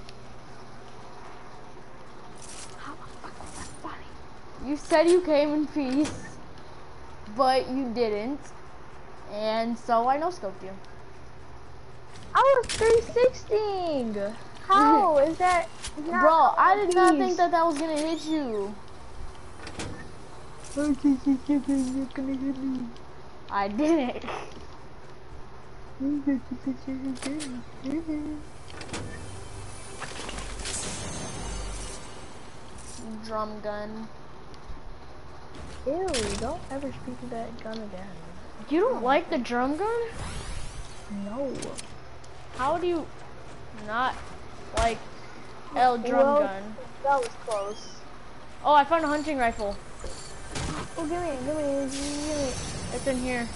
How the fuck was that funny? You said you came in peace, but you didn't. And so I no scoped you. I was 360. How is that? Not Bro, I did not peace? think that that was gonna hit you. I didn't. Drum gun. Ew, don't ever speak of that gun again. You don't like the drum gun? No. How do you not like L drum gun? That was close. Oh, I found a hunting rifle. Oh, give me. It's in here.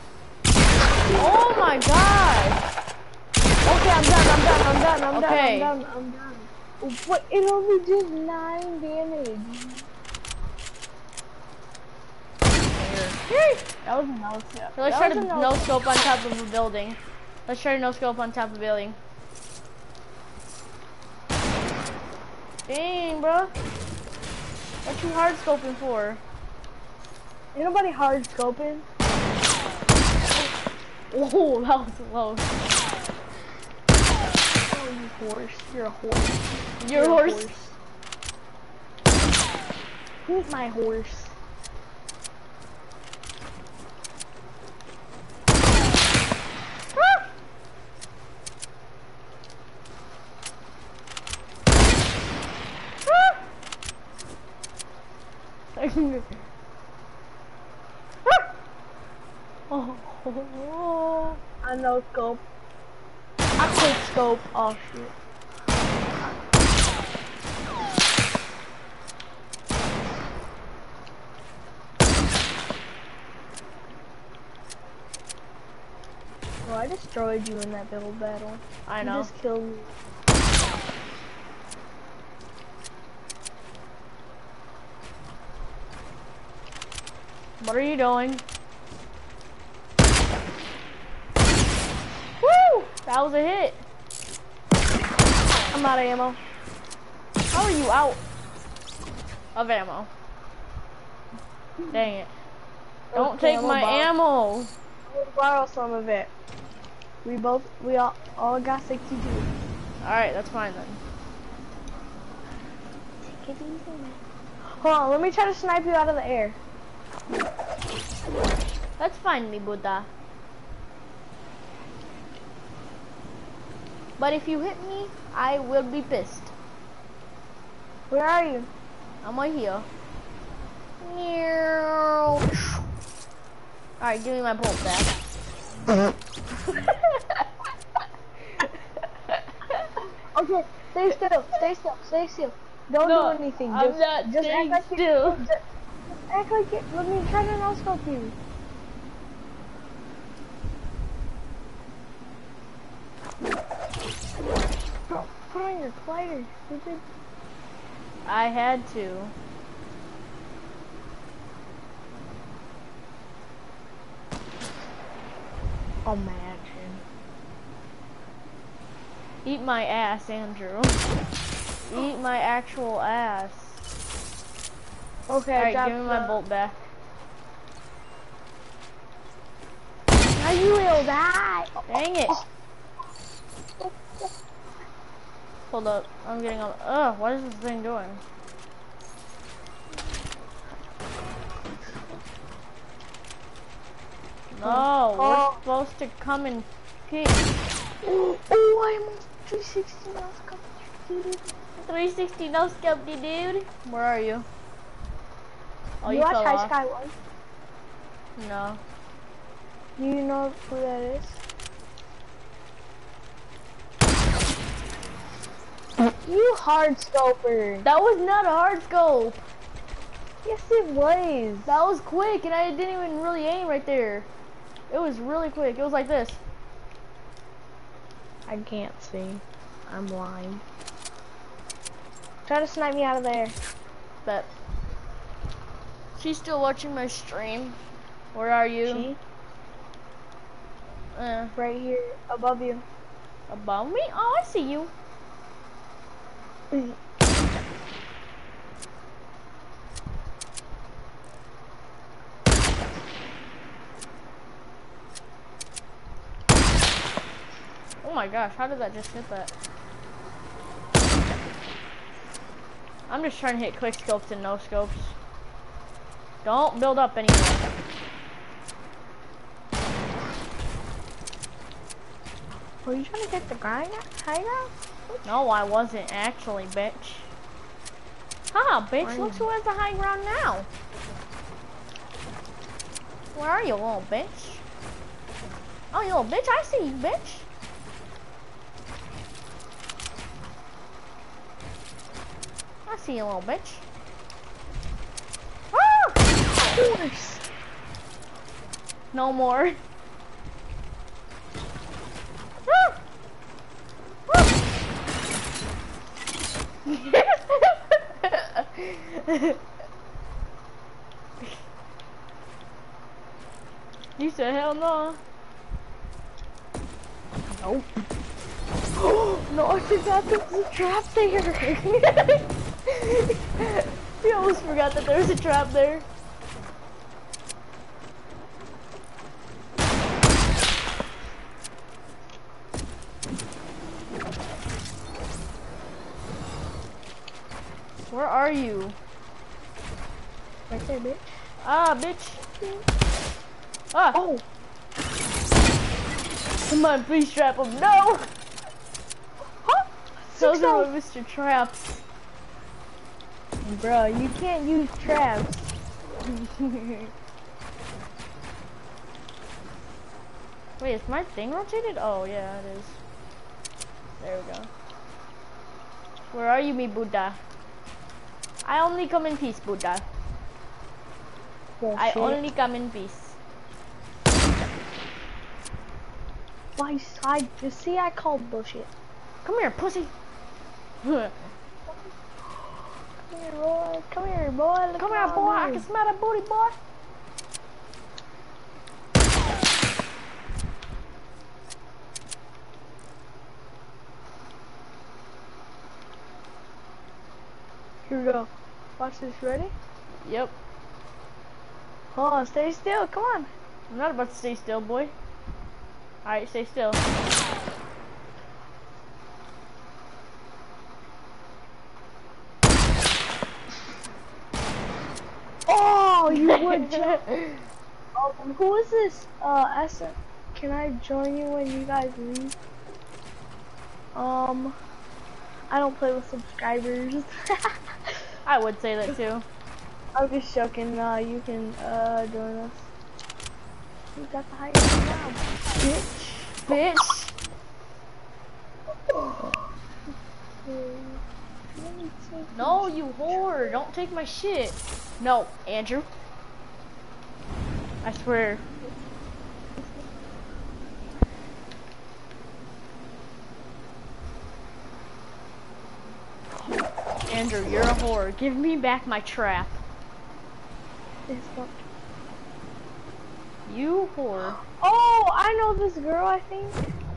Oh my god! Okay, I'm done. Okay. I'm done. What? It only did 9 damage. That was a no scope. So let's try to no scope on top of a building. Let's try to no scope on top of a building. Dang, bro. What you hard scoping for? Ain't nobody hard scoping. Oh, that was close. Oh, you horse. You're a horse. You're a horse. Eat my horse. Oh, I no scope. I quick scope. Oh shit. Well, I destroyed you in that double battle. I know. You just killed me. What are you doing? Woo! That was a hit. I'm out of ammo. How are you out of ammo? Dang it. Don't take my ammo. We'll borrow some of it. We all got 62. Alright, that's fine then. Take it easy, man. Hold on, let me try to snipe you out of the air. That's fine, mi Buddha. But if you hit me, I will be pissed. Where are you? I'm right here. Alright, give me my bolt back. Okay, stay still. Don't do anything. I'm not just staying act like still. Just act like it. Let me try to no-scope you. Bro, put on your glider, stupid. I had to. Imagine. Eat my ass, Andrew. Eat my actual ass. Okay, Alright, give me my bolt back. Now you will die. Dang it. Hold up, I'm getting up. Ugh, what is this thing doing? No, we're supposed to come and peek. Oh, I'm on 360 now. 360 no scope, dude. Where are you? Oh, you you watch fell High off. Sky 1? No. Do you know who that is? You hard scoper. That was not a hard scope. Yes, it was. That was quick, and I didn't even really aim right there. It was really quick. It was like this. I can't see. I'm blind. Try to snipe me out of there. But she's still watching my stream. Where are you? She? Uh, Right here, above you. above me? Oh, I see you. Oh my gosh, how did that just hit that? I'm just trying to hit quick scopes and no scopes. Don't build up anymore. Were you trying to get the high ground? No, I wasn't actually, bitch. Haha, bitch, look who has the high ground now. Where are you, little bitch? Oh, you little bitch, I see you, bitch. I see you, little bitch. Ah! Of course. No more. Ah! Ah! You said hell no. Nope. No, I forgot there was a trap there. You almost forgot that there was a trap there. Where are you? Right there, bitch. Ah, bitch. Ah. Oh. Come on, please trap him. No! Huh? Those are my Mr. Traps. Bruh, you can't use traps. Wait, is my thing rotated? Oh, yeah, it is. There we go. Where are you, me Buddha? I only come in peace, Buddha. Bullshit. I only come in peace. Why side? You see, I called bullshit. Come here, pussy. Come here, boy. Come here, boy. Come here, boy. I can smell that booty, boy. Here we go. Watch this. Ready? Yep. Hold on. Stay still. Come on. I'm not about to stay still, boy. Alright, stay still. Oh, you would jump. Who is this? Esther. Can I join you when you guys leave? I don't play with subscribers. I would say that too. I'm just joking. You can join us. You got the highest job, bitch. Bitch. No, you whore. Don't take my shit. No, Andrew. I swear. Andrew, you're a whore. Give me back my trap. It's what? You whore. Oh, I know this girl, I think.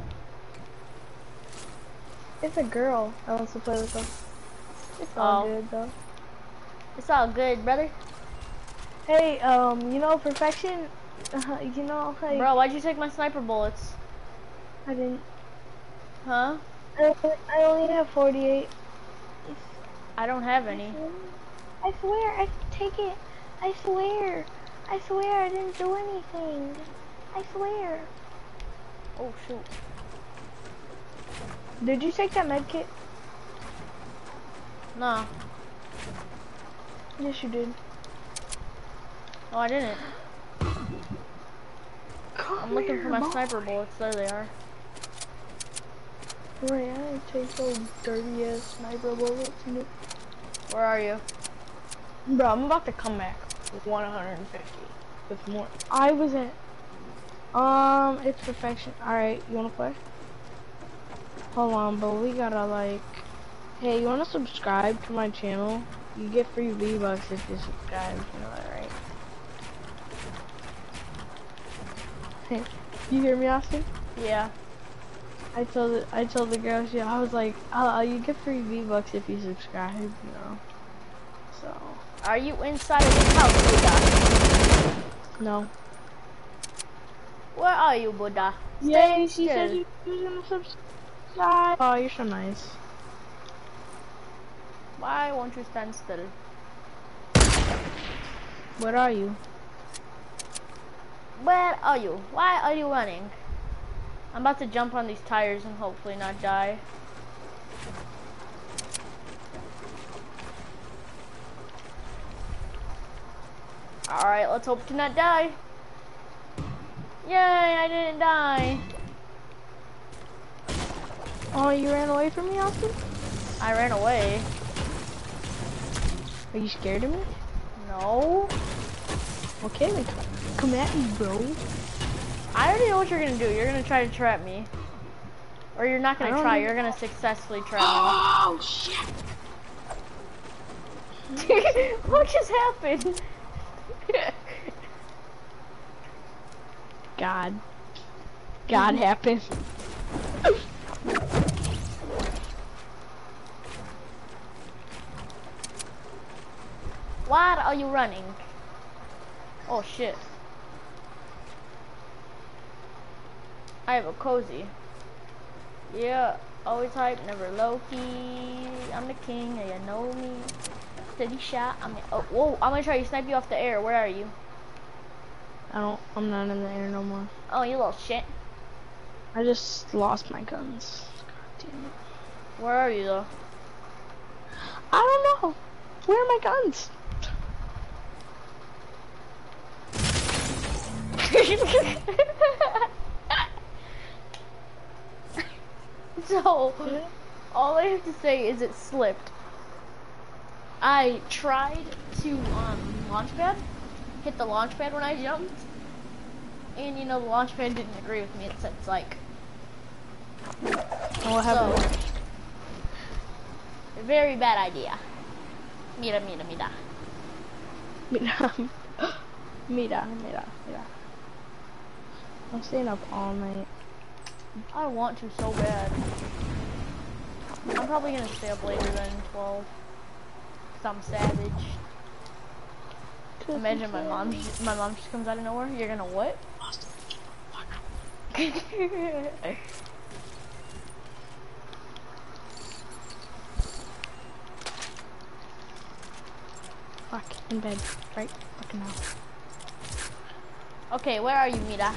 It's a girl that wants to play with us. It's all good, though. It's all good, brother. Hey, you know, Perfection, you know, like... Bro, why'd you take my sniper bullets? I didn't. Huh? I only have 48. I don't have any. I swear, I take it. I swear. I swear I didn't do anything. I swear. Oh, shoot. Did you take that med kit? Nah. Yes, you did. Oh, I didn't. I'm looking for my sniper bullets. There they are. Right, I didn't take those dirty ass sniper bullets. Where are you? Bro, I'm about to come back with 150 with more. I was at it's Perfection. Alright, you wanna play? Hold on, but we gotta like, hey, you wanna subscribe to my channel? You get free V-Bucks if you subscribe, you know that, right? Hey, you hear me, Austin? Yeah. I told the girls, yeah, I was like, you get free V-Bucks if you subscribe, you know. So. Are you inside of this house, Buddha? No. Where are you, Buddha? Yay, she said you was gonna subscribe. Oh, you're so nice. Why won't you stand still? Where are you? Where are you? Why are you running? I'm about to jump on these tires and hopefully not die. Alright, let's hope to not die. Yay, I didn't die. Oh, you ran away from me, Austin? I ran away. Are you scared of me? No. Okay, then come at me, bro. I already know what you're gonna do. You're gonna try to trap me. Or you're not gonna try, you're gonna successfully trap me. Oh, shit. What just happened? God happened. Why are you running? Oh shit. I have a cozy. Yeah, always hype, never low key. I'm the king, and you know me. Steady shot. Oh, whoa! I'm gonna try to snipe you off the air. Where are you? I'm not in the air no more. Oh, you little shit. I just lost my guns. God damn it. Where are you though? I don't know. Where are my guns? So, all I have to say is it slipped. I tried to launch pad, hit the launch pad when I jumped, and you know the launch pad didn't agree with me. It said psych. What happened? So, very bad idea. Mira. Mira. I'm staying up all night. I want to so bad. I'm probably gonna stay up later than 12. 'cause I'm savage. Imagine my mom just comes out of nowhere. You're gonna what? Fuck, in bed, right fucking now. Okay, where are you, Mira?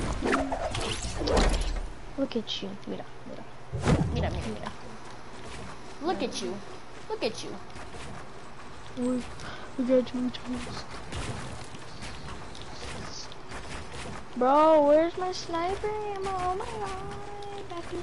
Look at you, Mira. Mira. Look at you. Look at you. We got two tools. Bro, where's my sniper ammo? Oh my god, Becky.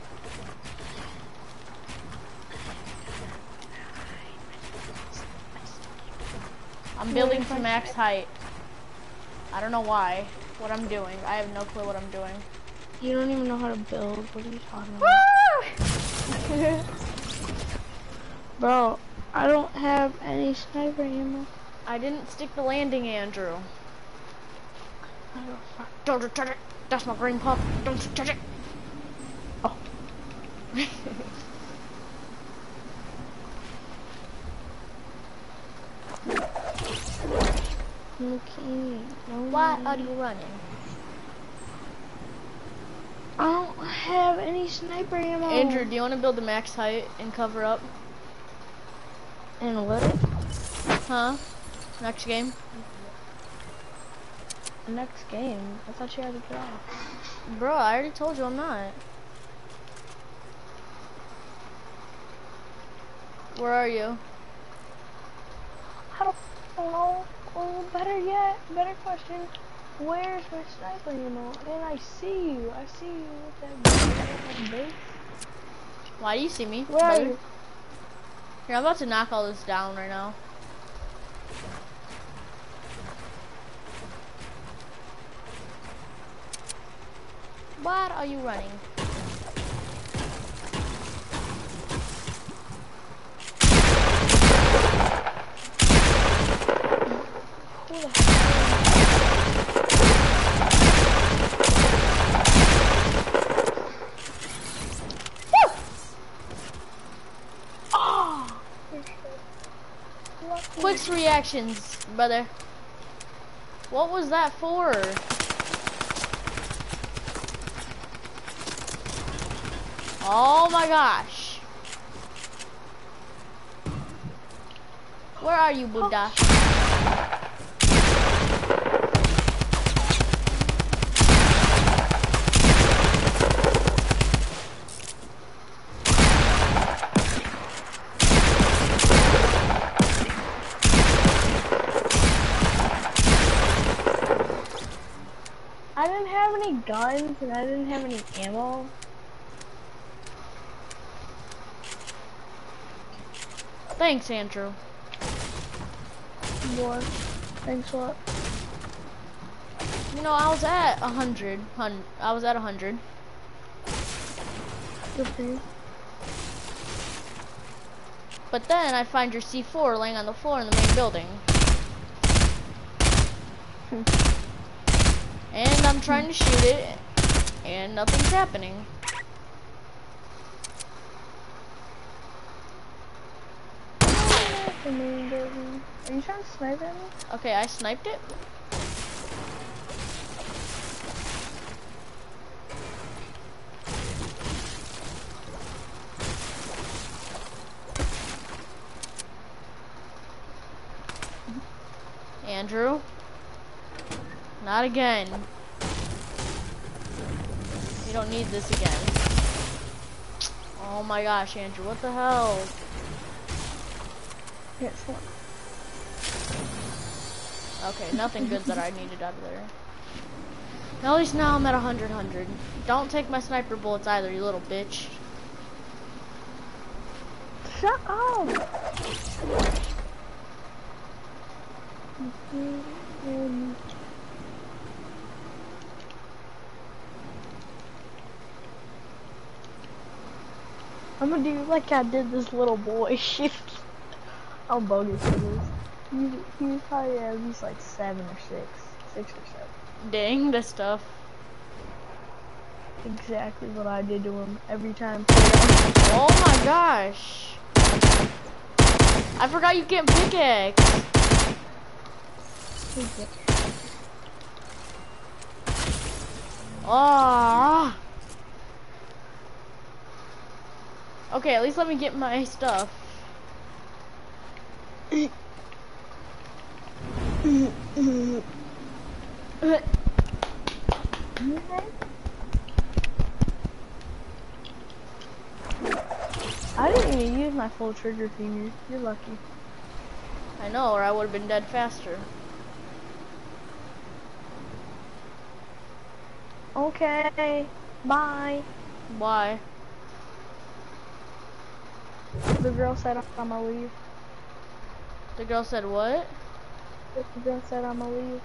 I'm building to max height. I don't know why. What I'm doing. I have no clue what I'm doing. You don't even know how to build. What are you talking about? Bro, I don't have any sniper ammo. I didn't stick the landing, Andrew. Don't touch it. That's my green pup. Don't you touch it. Oh. Okay. Why are you running? I don't have any sniper ammo. Andrew, do you want to build the max height and cover up? And what? Huh? Next game? Next game? I thought you had to get off. Bro, I already told you I'm not. Where are you? I don't know. Oh, better yet, better question. Where's my sniper ammo? And I see you. I see you with that base. Why do you see me? Where are you? Here, I'm about to knock all this down right now. What are you running? Who the hell? Quick reactions, brother. What was that for? Oh my gosh. Where are you, Buddha? I didn't have any guns and I didn't have any ammo. Thanks, Andrew. What? Thanks what? You know, I was at 100. I was at 100. Good for you. But then I find your C4 laying on the floor in the main building. And I'm trying to shoot it, and nothing's happening. Are you trying to snipe at me? Okay, I sniped it. Andrew? Not again. You don't need this again. Oh my gosh, Andrew, what the hell? Yes, what? Okay, nothing good that I needed out of there. At least now I'm at 100. Don't take my sniper bullets either, you little bitch. Shut up! I'm gonna do like I did this little boy. How bogus it is. He was probably at least like 7 or 6 or 7. Dang, that's tough. Exactly what I did to him every time. Oh my gosh. I forgot you can't pickaxe. Ah. Okay, at least let me get my stuff. I didn't even use my full trigger finger. You're lucky. I know, or I would have been dead faster. Okay. Bye. Why? The girl said I'm gonna leave. The girl said what? The girl said I'm gonna leave.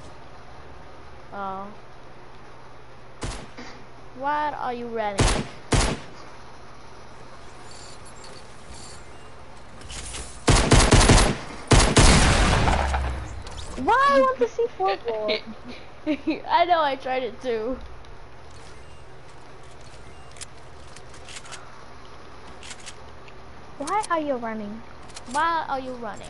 Oh. Why are you running? Why I want the C4 bullet? I know, I tried it too. Why are you running? Why are you running?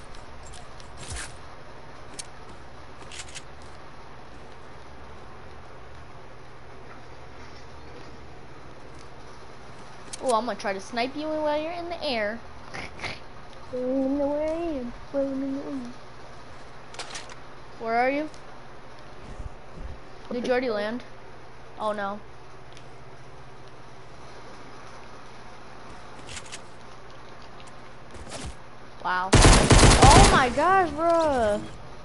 Oh, I'm gonna try to snipe you while you're in the air. Floating away and floating away. Where are you? Did you already land? Oh no. Wow. Oh my gosh, bruh.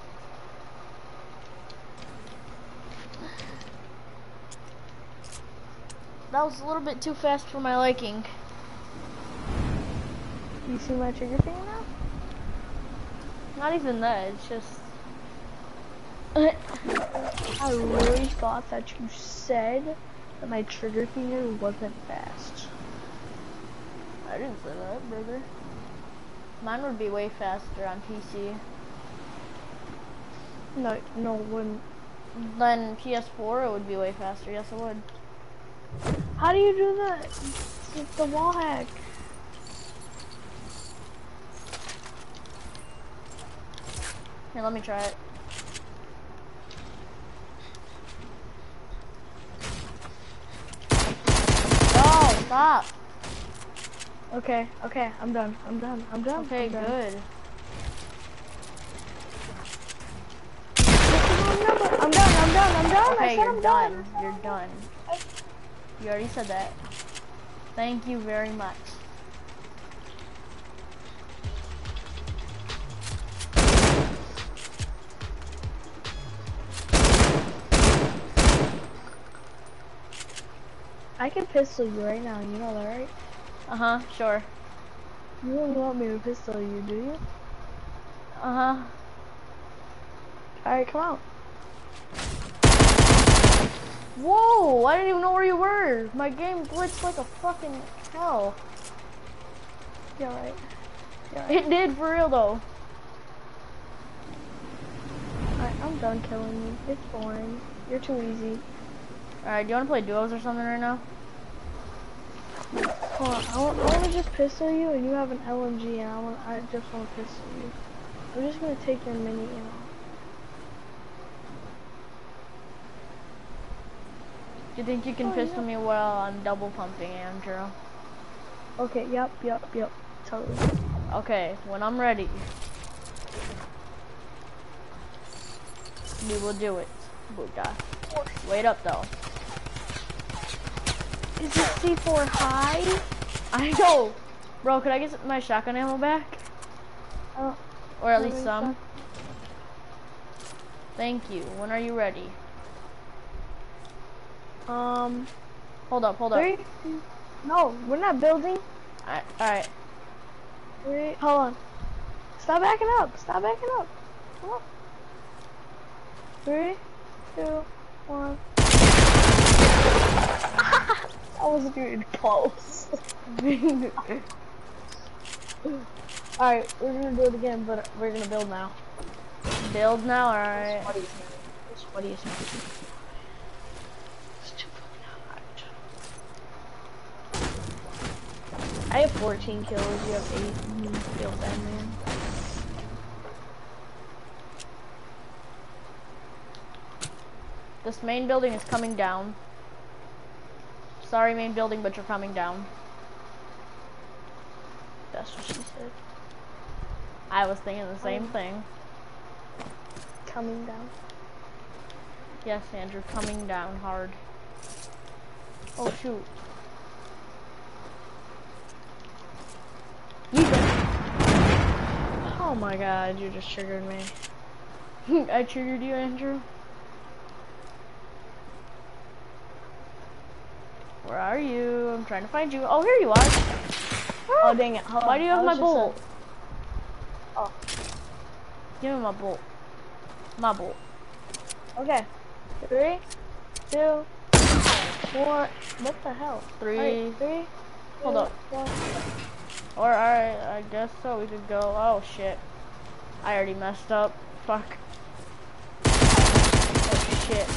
That was a little bit too fast for my liking. You see my trigger finger now? Not even that, it's just... I really thought that you said that my trigger finger wasn't fast. I didn't say that, brother. Mine would be way faster on PC. No, it wouldn't. Then PS4, it would be way faster. Yes, it would. How do you do that? It's the wall hack. Here, let me try it. No, stop. Okay, I'm done. Okay, I'm done. good. I'm done. Okay, I said you're I'm done. You're done. You already said that. Thank you very much. I can pistol you right now, you know that, right? Uh-huh, sure. You don't want me to pistol you, do you? Uh-huh. Alright, come out. Whoa, I didn't even know where you were. My game glitched like a fucking hell. Yeah, right. It did, for real though. Alright, I'm done killing you. It's boring. You're too easy. Alright, do you want to play duos or something right now? Hold on, I want to just pistol you, and you have an LMG, and I just want to pistol you. I'm just gonna take your mini ammo. Do you think you can pistol me while I'm double pumping, Andrew? Okay, yep, totally. Okay, when I'm ready, we will do it. Buddha. Wait up though. Is this C4 high? I know! Bro, could I get my shotgun ammo back? Oh, Or at least some? Thank you. When are you ready? Hold up. 3, 2, no, we're not building. Alright. 3, hold on. Stop backing up. Come on. 3, 2, 1. I wasn't even close. Alright, we're gonna do it again, but we're gonna build now. Build now? Alright. What do you think? It's too fucking hot. I have 14 kills, you have 8. You feel bad, man. This main building is coming down. Sorry, main building, but you're coming down. That's what she said. I was thinking the same thing. Coming down. Yes, Andrew, coming down hard. Oh, shoot. Oh my god, you just triggered me. I triggered you, Andrew. Where are you? I'm trying to find you. Oh, here you are. Oh, dang it. Hold Why on. do you have my bolt? Oh. Give me my bolt. My bolt. Okay. 3, 2, 4. What the hell? 3. Right, 3. Hold up. 1. Or, alright, I guess so. We could go. Oh, shit. I already messed up. Fuck. Oh, shit.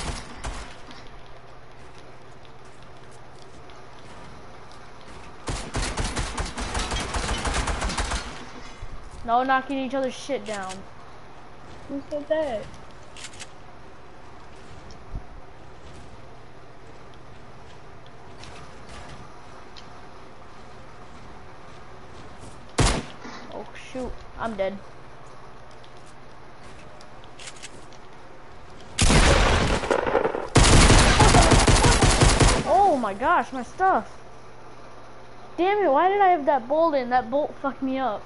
No knocking each other's shit down. Who said that? Oh, shoot. I'm dead. Oh my gosh, my stuff. Damn it, why did I have that bolt in? That bolt fucked me up.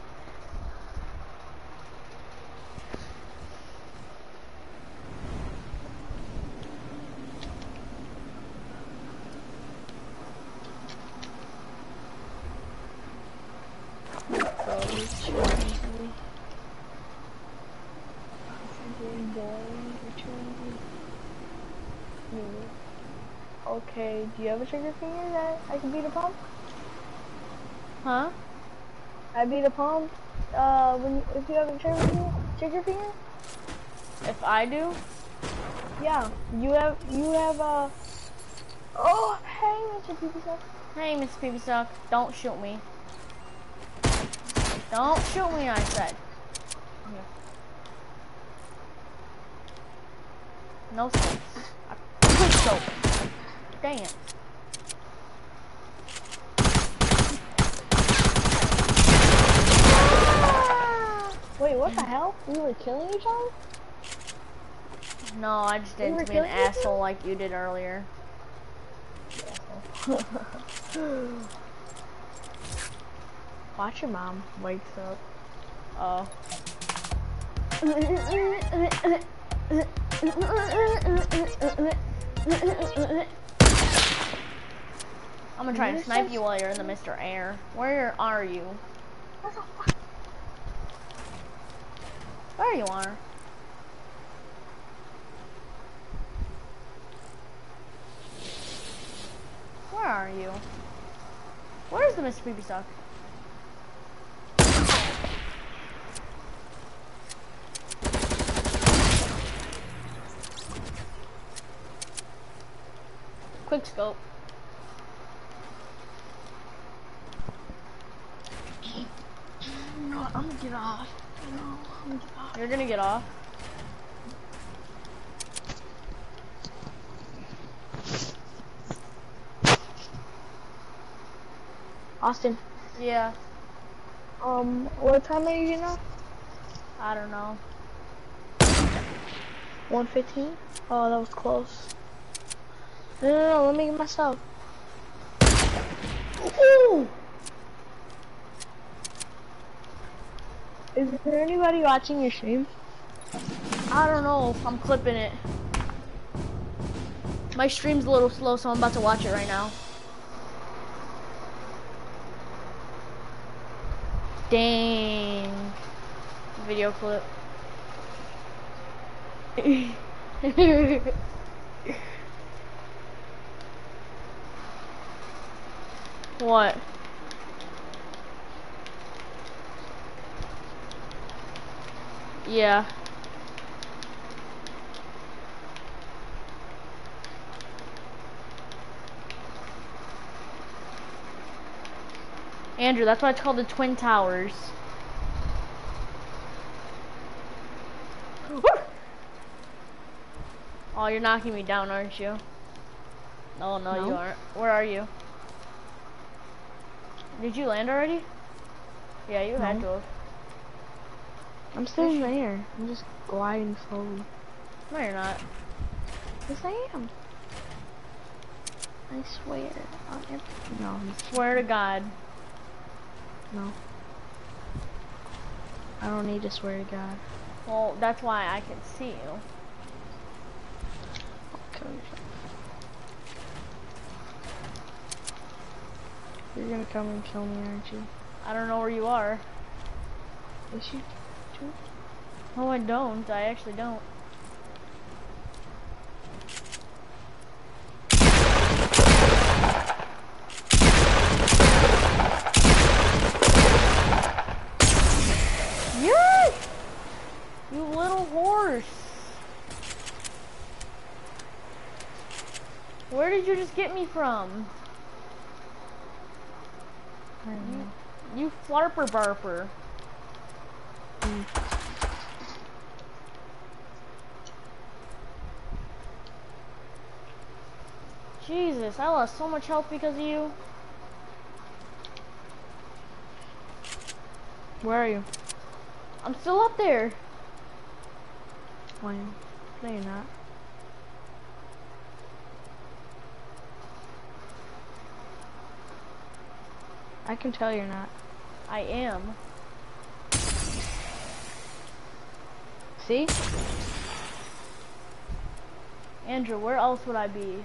Okay, do you have a trigger finger that I can beat a pump? Huh? I beat a pump, if you have a trigger finger? If I do? Yeah, you have, oh, hey, Mr. Peepee Suck. Hey, Miss Peepee Suck, don't shoot me. Don't shoot me, I said. No sense. Quick scope. Dang it. Wait, what the hell? We were killing each other? No, I just didn't were be an killing each asshole like you did earlier. Watch your mom wakes up. Oh. I'm gonna try and snipe you while you're in the Mr. Air. Where are you? There you are. Where are you? Where's the Mr. Peepee Suck? Quick scope. No, I'm gonna get off. No, I'm gonna get off. You're gonna get off. Austin. Yeah. What time are you getting off? I don't know. 1:15? Oh, that was close. No, let me get myself. Ooh! Is there anybody watching your stream? I don't know. I'm clipping it. My stream's a little slow, so I'm about to watch it right now. Dang. Video clip. What? Yeah. Andrew, that's why it's called the Twin Towers. Oh, you're knocking me down, aren't you? Oh, no, you aren't. Where are you? Did you land already? Yeah, you had to have. I'm still in there. I'm just gliding slowly. No, you're not. Yes, I am. I swear. On everything. No, Swear to God. No. I don't need to swear to God. Well, that's why I can see you. Kill yourself. You're gonna come and kill me, aren't you? I don't know where you are. Yes, you do. No, I don't. I actually don't. Yes! You little horse. Where did you just get me from? You flarper barper. Jesus, I lost so much health because of you. Where are you? I'm still up there. When? No, you're not. I can tell you're not. I am. See? Andrew, where else would I be?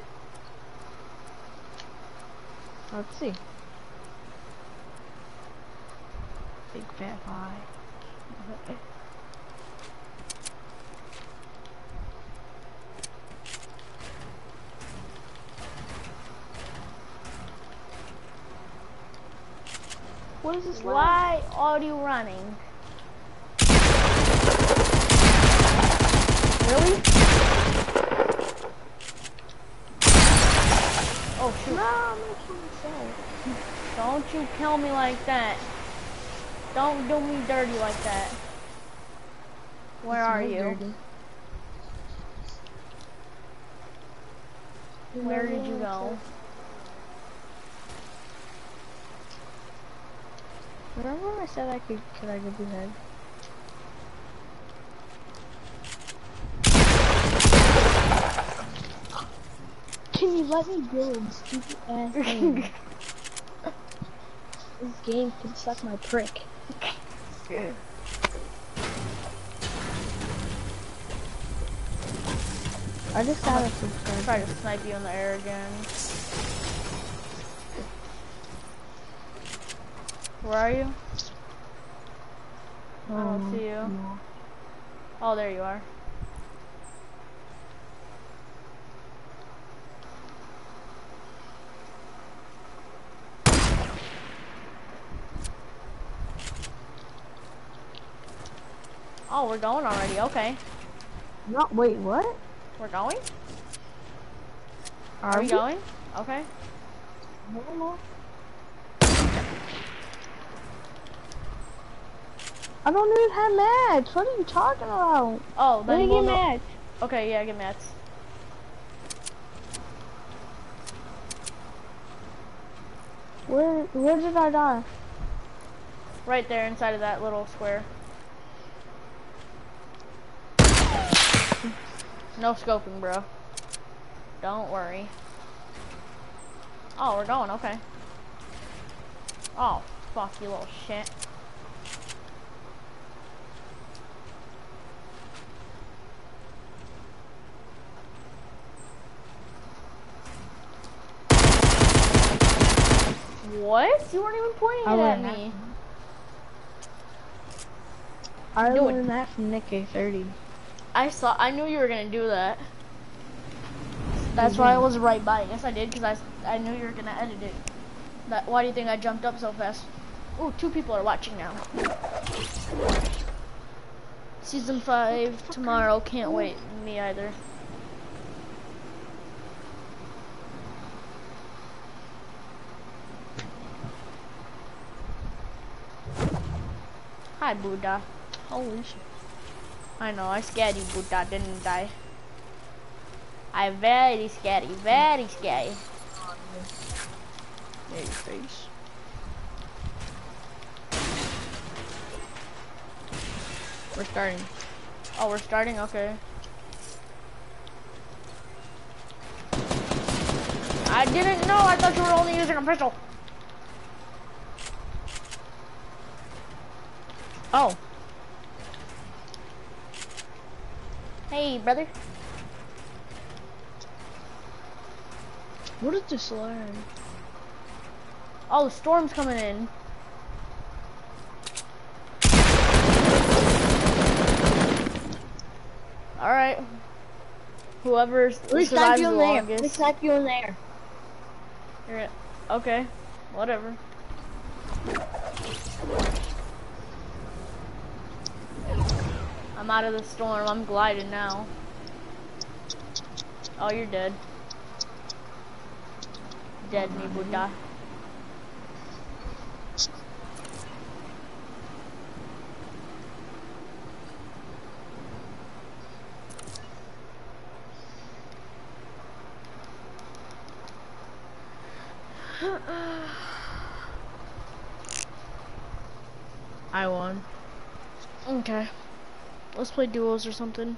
Let's see. Big fat lie. What is this? Why are you running? Really? Oh shoot. No, I'm gonna kill myself. Don't you kill me like that. Don't do me dirty like that. Where are you? Dirty. Where did you go? Remember when I said I could I give you head? Can you let me build, stupid ass game? This game can suck my prick. I just got a subscribe. Try to snipe you in the air again. Where are you? I don't see you. No. Oh, there you are. Oh, we're going already. Okay. No, wait, what? We're going? Are we going? Okay. No. I don't even have mats. What are you talking about? Oh, then Let me we'll get go- mats. Okay, yeah, get mats. Where did I die? Right there inside of that little square. No scoping, bro. Don't worry. Oh, we're going, okay. Oh, fuck you little shit. What? You weren't even pointing it at me. I Do it. learned that from Nick A30. I knew you were gonna do that. That's why I was right by it. Yes, I did, because I knew you were gonna edit it. Why do you think I jumped up so fast? Oh, 2 people are watching now. Season 5 tomorrow. Can't wait. Me either. Hi, Buddha. Holy shit. I know, I scared you, Buddha, didn't I? I very scary, very scary. Yeah, your face. We're starting. Oh, we're starting? Okay. I didn't know. I thought you were only using a pistol. Oh. Hey, brother. What is this land? Oh, the storm's coming in. Alright. Whoever survives the longest. Let me snipe you in there. You're okay. Whatever. I'm out of the storm. I'm gliding now. Oh, you're dead. Dead, me Buddha. I won. Okay. Let's play duos or something.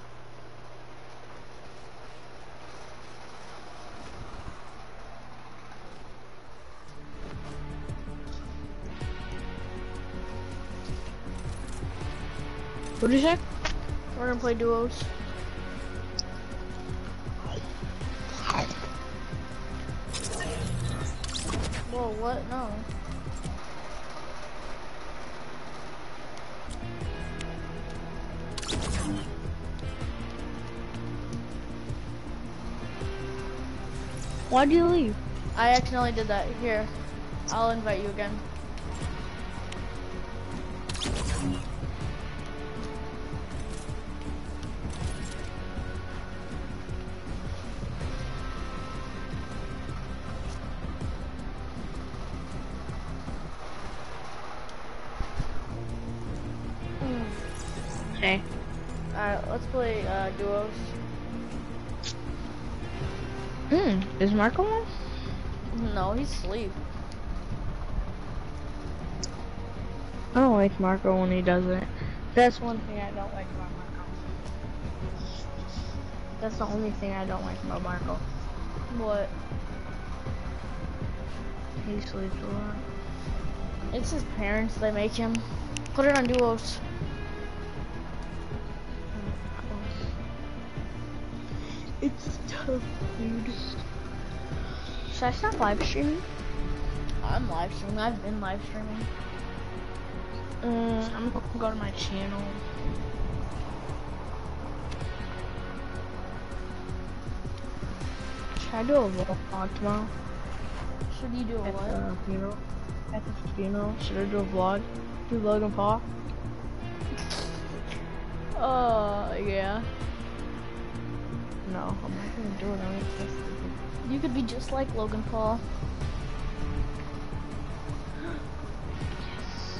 What did you say? We're gonna play duos. Whoa, what? No. Why'd you leave? I accidentally did that. Here. I'll invite you again. Hey. Alright, let's play duos. Is Marco on? No, he's asleep. I don't like Marco when he does it. That's one thing I don't like about Marco. That's the only thing I don't like about Marco. What? He sleeps a lot. It's his parents, they make him. Put it on duos. It's tough, dude. Should I stop live streaming? I'm live streaming. I've been live streaming. I'm gonna go to my channel. Should I do a vlog tomorrow? Should you do a At what? the funeral? At the funeral? Should I do a vlog? Do Logan Paul? Yeah. No, I'm not gonna do it. I'm gonna You could be just like Logan Paul. Yes.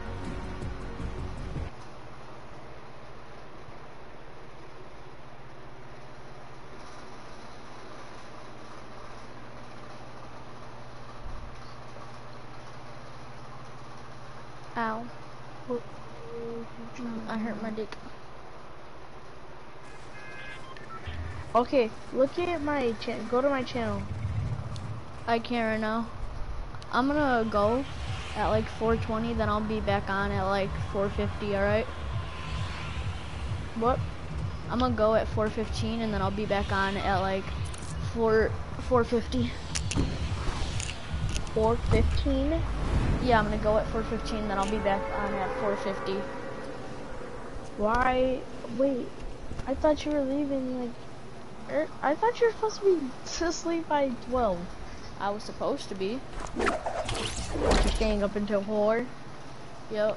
Ow. I hurt my dick. Okay, look at my channel. Go to my channel. I can't right now. I'm gonna go at like 4:20, then I'll be back on at like 4:50, alright? What? I'm gonna go at 4:15 and then I'll be back on at like 4:50. 4:15? Yeah, I'm gonna go at 4:15, then I'll be back on at 4:50. Why? Wait. I thought you were leaving like. I thought you were supposed to be to sleep by 12. I was supposed to be. You're staying up until 4. Yep.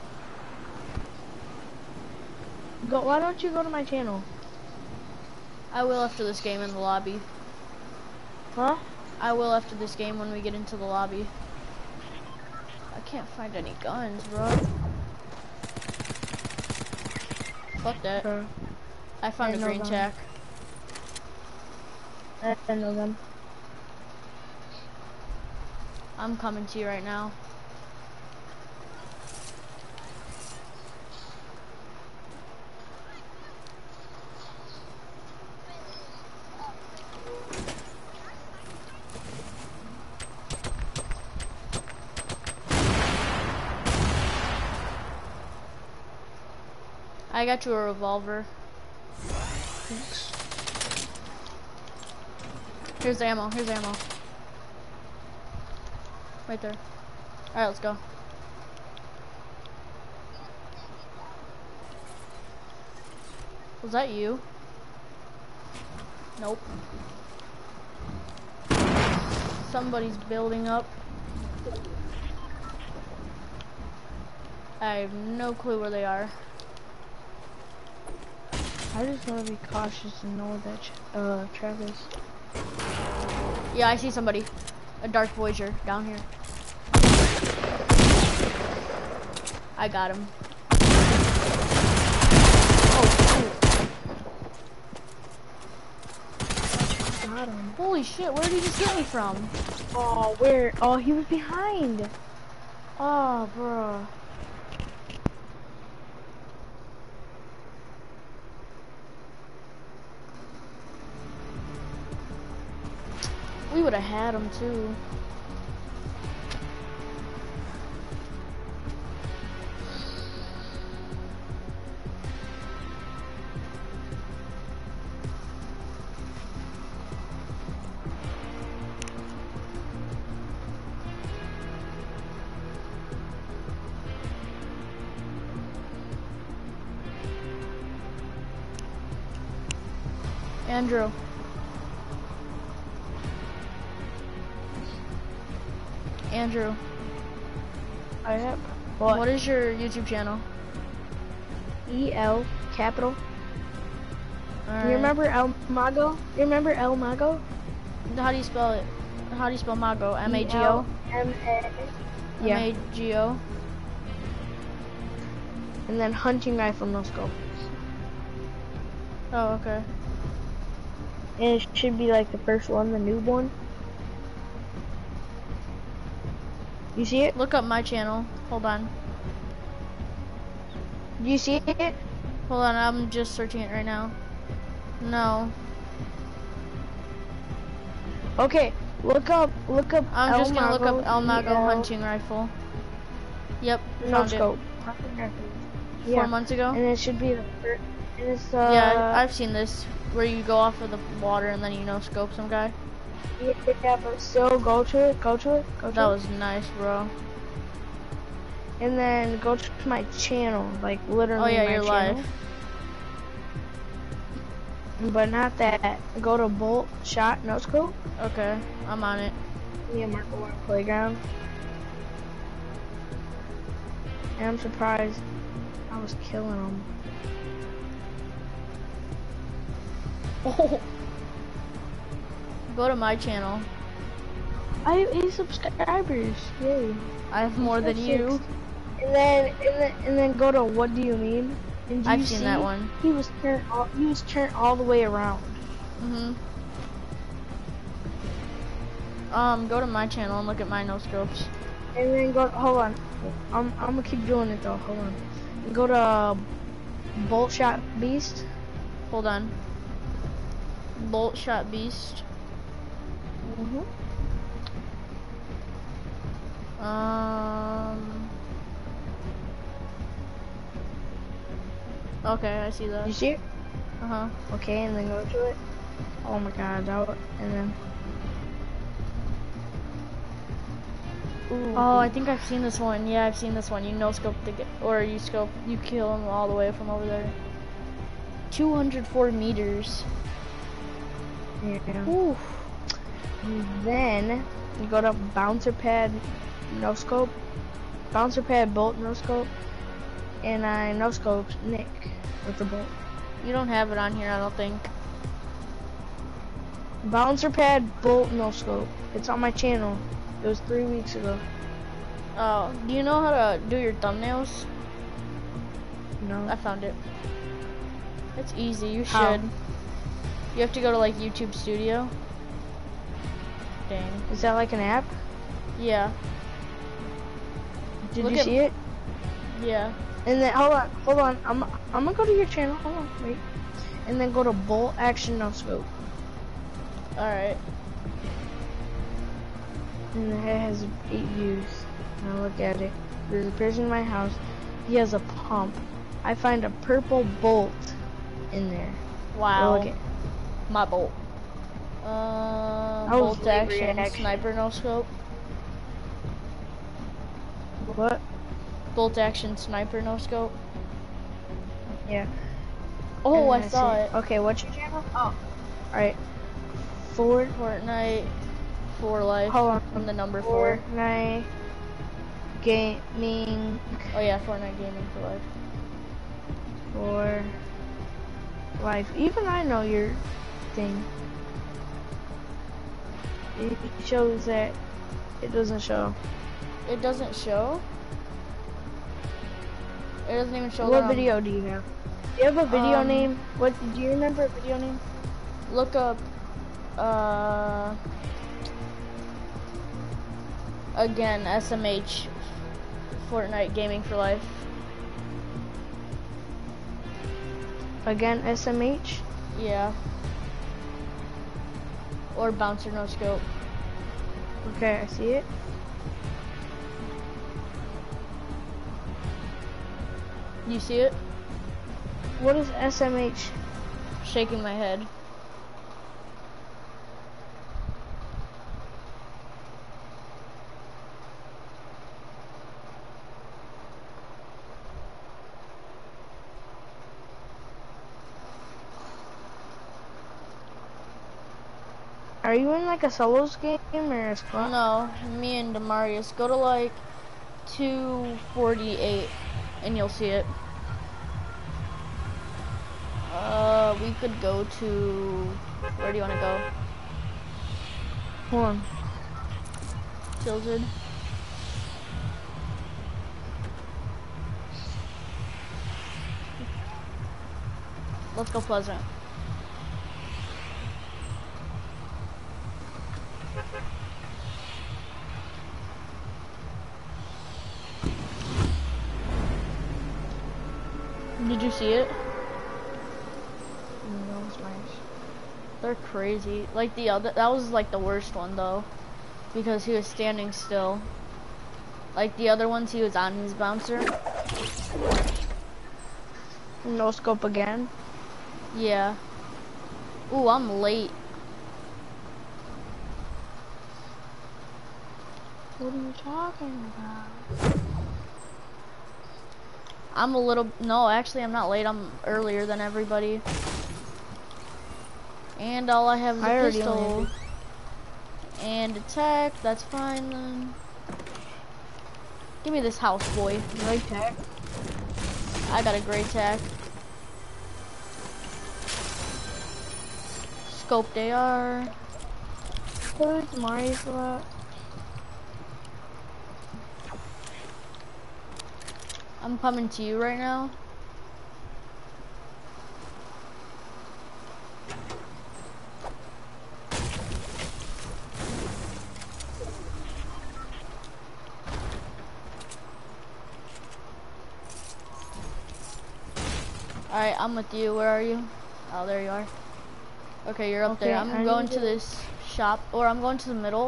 Go. Why don't you go to my channel? I will after this game in the lobby. Huh? I will after this game when we get into the lobby. I can't find any guns, bro. fuck that. Bro, I found I a know green them. tack. I know them. I'm coming to you right now. I got you a revolver. Here's ammo, here's ammo. Right there. Alright, let's go. Was that you? Nope. Somebody's building up. I have no clue where they are. I just want to be cautious and know that Travis. Yeah, I see somebody. A dark Voyager down here. I got him. Got him. Holy shit, where did he just get me from? Oh, where? Oh, he was behind. Oh, bro. We would have had him too. Andrew. Andrew. I have. What is your YouTube channel? EL capital. Alright. You remember El Mago? You remember El Mago? How do you spell it? How do you spell Mago? M-A-G-O? M-A. Yeah. M-A-G-O? And then hunting rifle no scope. Oh, okay. And it should be like the first one, the noob one. You see it? Look up my channel. Hold on. Do you see it? Hold on, I'm just searching it right now. No. Okay, look up I'm just gonna look up El Mago EL hunting rifle. Yep, no found it. scope. 4 months ago? And it should be the first. And it's Yeah, I've seen this. Where you go off of the water and then you know scope some guy. Yeah, but still go to it. That was nice, bro. And then go to my channel, like literally. Oh yeah, my you're channel. live. But not that. Go to bolt shot no scope. Okay, I'm on it. Me and Marco were on playground. And I'm surprised I was killing them. Oh. Go to my channel. I have 8 subscribers. Yay. I have more than you. And then go to what do you mean? And do I've you seen see? that one. He was turned all the way around. Go to my channel and look at my no scopes. And then go. Hold on. I'm gonna keep doing it though. Hold on. Go to bolt shot beast. Hold on. Bolt shot beast. Okay, I see that. You see it? Okay, and then go to it. Oh my god, and then. Ooh. Oh, I think I've seen this one. Yeah, I've seen this one. You no scope to get, or you kill him all the way from over there. 204 meters. Yeah. Ooh. And then you go to bouncer pad no scope, bouncer pad bolt no scope, and I no scoped Nick with the bolt. You don't have it on here, I don't think. Bouncer pad bolt no scope. It's on my channel. It was 3 weeks ago. Oh, do you know how to do your thumbnails? No. I found it. It's easy. You How? should. You have to go to like YouTube Studio. Dang. Is that like an app? Yeah. Did Look you at- see it? Yeah. And then hold on. I'm gonna go to your channel. Hold on, wait. And then go to Bolt Action No Scope. All right. And it has 8 views. Now look at it. There's a person in my house. He has a pump. I find a purple bolt in there. Wow. Look at. My bolt. was Bolt late action reaction. sniper no scope. What? Bolt action sniper no scope. Yeah. Oh, I And saw that's it. Okay, what's your channel? Oh. Alright. Fortnite. Fortnite for life. Hold on. From the number 4. Fortnite Gaming Oh yeah, Fortnite gaming for life. for life. Even I know your thing. It shows that it doesn't show. It doesn't show. It doesn't even show. What that video do you have? Do you have a video Um, name? What do you remember a video name? Look up. Again, SMH. Fortnite gaming for life. Again, SMH. Yeah. Or bouncer no scope. Okay, I see it. You see it? What is SMH? Shaking my head. Are you in like a solos game or a squad? No, me and Demarius. Go to like 248 and you'll see it. We could go to, where do you want to go? Hold on. Tilted. Let's go Pleasant. Did you see it? No, it's nice. They're crazy. Like the other, that was like the worst one though, because he was standing still. Like the other ones, he was on his bouncer. No scope again. Yeah. Ooh, I'm late. What are you talking about? I'm a little, no, actually I'm not late. I'm earlier than everybody. And all I have is I a already pistol. landed. And attack, that's fine then. Give me this house, boy. Right tag. I got a great tack. Scoped AR. Who's Mario for that? I'm coming to you right now. Alright, I'm with you. Where are you? Oh, there you are. Okay, you're up there. Okay, I'm I going need to to- this shop, or I'm going to the middle.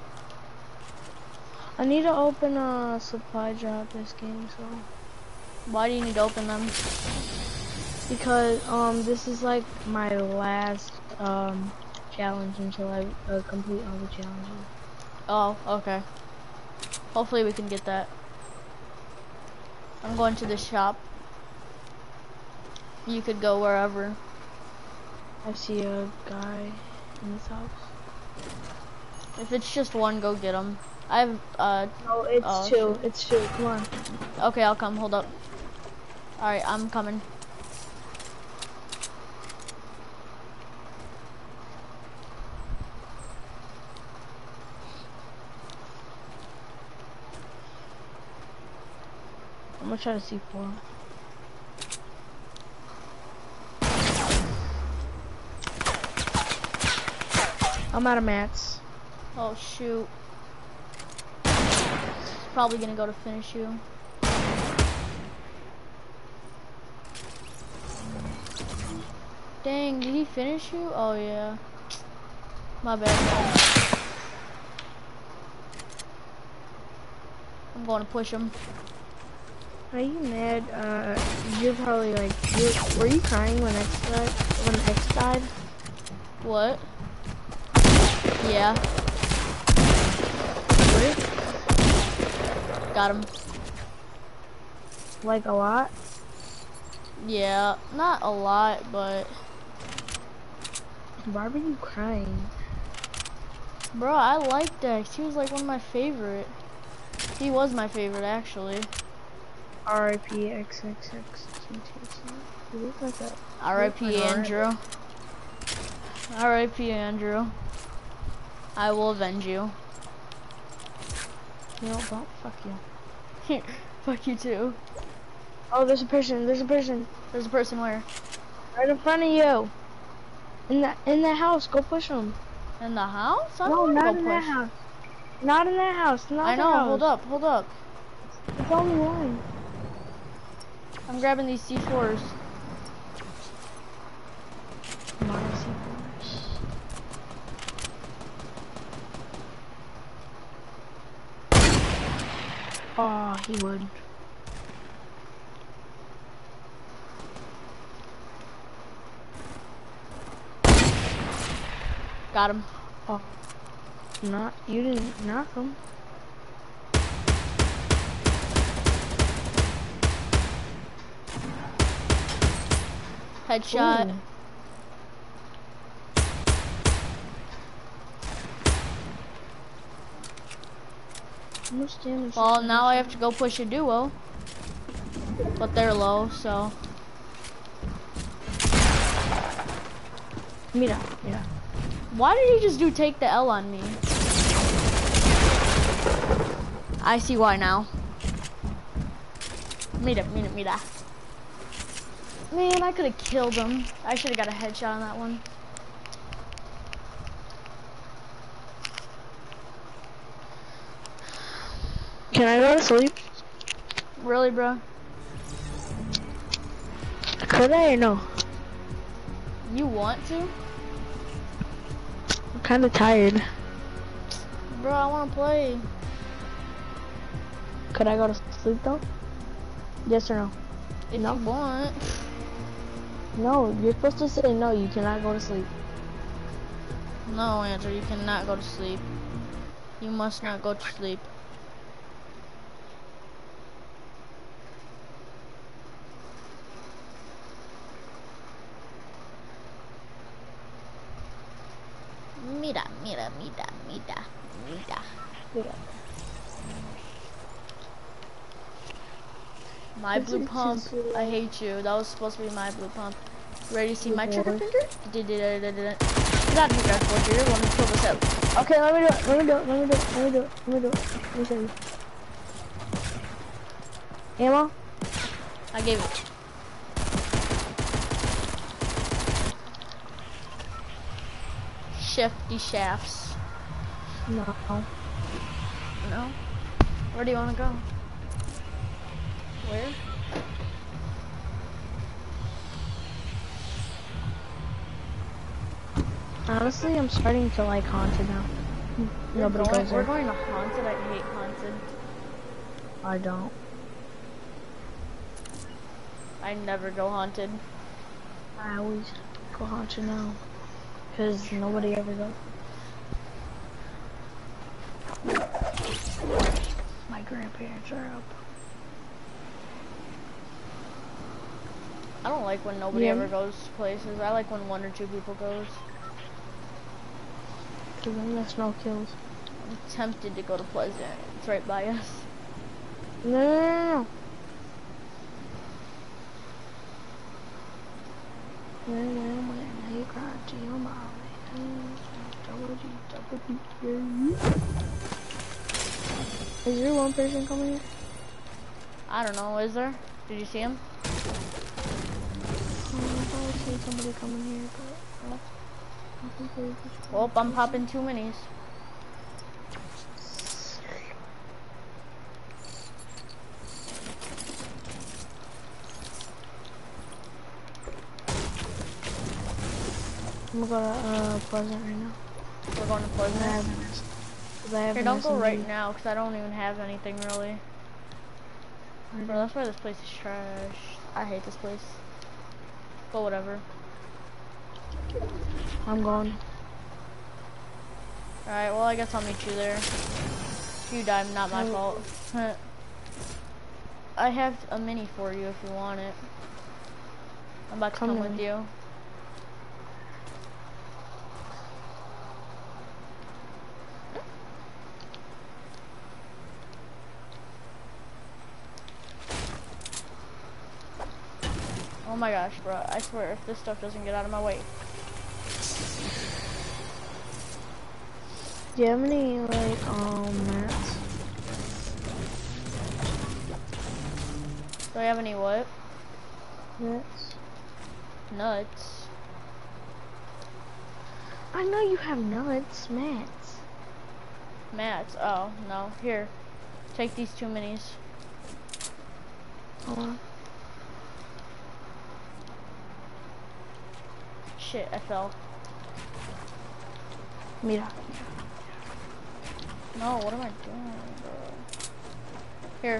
I need to open a supply drop this game, so Why do you need to open them? because this is like my last challenge until I complete all the challenges. Oh, okay. Hopefully we can get that. I'm going to the shop. You could go wherever. I see a guy in this house. If it's just one, go get him. I have, No, it's Oh, two. shit. It's two. Come on. okay, I'll come. Hold up. Alright, I'm coming. I'm gonna try to see four. I'm out of mats. Oh shoot. He's probably gonna go to finish you. Dang, did he finish you? Oh yeah. My bad, man. I'm going to push him. Are you mad? You're probably like, were you crying when X died? What? Yeah. What? Got him. Like a lot? Yeah, not a lot, but... Why were you crying? Bro, I like Dex. He was like one of my favorite. He was my favorite, actually. R.I.P. XXX. You look like that. R.I.P. Andrew. R.I.P. Andrew. I will avenge you. No, don't. Fuck you. Fuck you too. Oh, there's a person. There's a person. There's a person where? Right in front of you. In the house. Go push him. In the house? I No, don't not want to in go that push. house. Not in that house. Not I the know. house. Hold up. Hold up. It's only one. I'm grabbing these C4s. Oh, he would. Got him. Oh, you didn't knock him. Headshot. Ooh. Well, now I have to go push a duo. But they're low, so. Mira. Why did he just take the L on me? I see why now. Mira. Man, I could have killed him. I should have got a headshot on that one. Can I go to sleep? Really, bro? Could I or no? You want to? I'm kind of tired. Bro, I want to play. Could I go to sleep though? Yes or no? If you want. No, you're supposed to say no. You cannot go to sleep. No, Andrew, you cannot go to sleep. You must not go to sleep. Mira. My blue pump. I hate you. That was supposed to be my blue pump. Ready to see my trigger finger? Get out of here, Dark Forger. Let me kill this out. Okay, let me do it. Let me show you. Ammo? I gave it. Shifty shafts. No. No? Where do you want to go? Where? Honestly, I'm starting to like Haunted now. Nobody goes there. We're going to Haunted. I hate Haunted. I don't. I never go Haunted. I always go Haunted now. Because nobody ever goes. My grandparents are up. I don't like when nobody ever goes places. I like when 1 or 2 people goes. Cause then there's no kills. I'm tempted to go to Pleasant. It's right by us. No. Is there one person coming here? I don't know, is there? Did you see him? I see somebody coming here, but Well, I'm popping 2 minis. I'm gonna Pleasant right now. We're going to Pleasant. Here, don't go right now, because I don't even have anything really. Bro, that's why this place is trash. I hate this place. But whatever. I'm going. Alright, well, I guess I'll meet you there. If you die, not my fault. I have a mini for you if you want it. I'm about to come with you. Oh my gosh, bro. I swear, if this stuff doesn't get out of my way. Do you have any, like, mats? Do I have any what? Nuts. Nuts. I know you have nuts, mats. Mats. Oh, no. Here. Take these 2 minis. Hold on. Shit, I fell. Mira. No, what am I doing, bro? Here.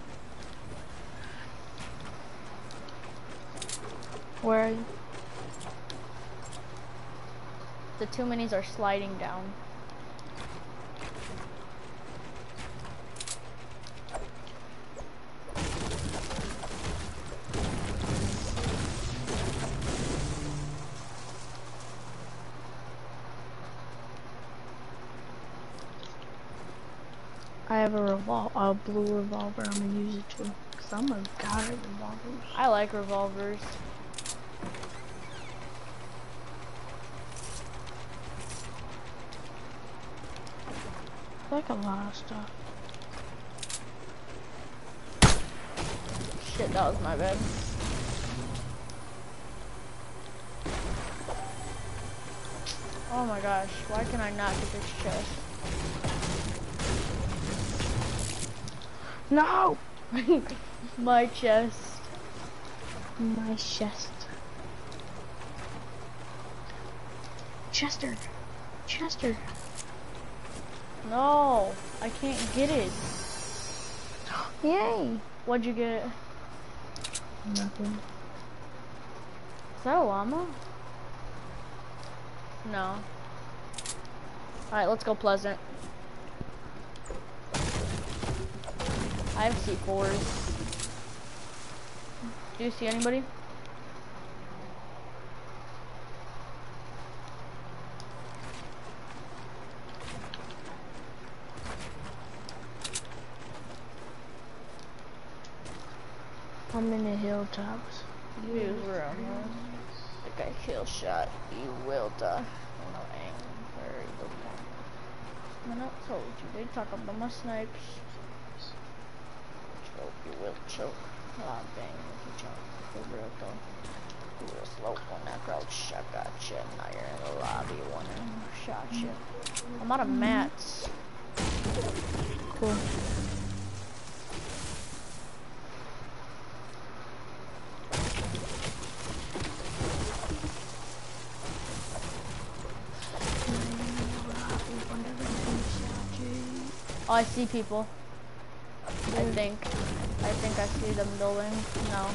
Where are you? The 2 minis are sliding down. I have a blue revolver. I'm gonna use it too, cause I'm a guy at revolvers. I like revolvers. I like a lot of stuff. Shit, that was my bad. Oh my gosh, why can I not get this chest? No! My chest. My chest. Chester. Chester. No, I can't get it. Yay! What'd you get? Nothing. Is that a llama? No. Alright, let's go Pleasant. I have C4s. Do you see anybody? I'm in the hilltops. Use room. The guy kill shot. You will die. No aim. Very good one. I'm not told you. They talk about my snipes. Choke. You will choke. Ah, dang. If you choke. For real though. You will slope on that crouch shot. Gotcha. Now you're in the lobby. One shot you. I'm out of mats. Cool. Oh, I see people. I think I see them building. No.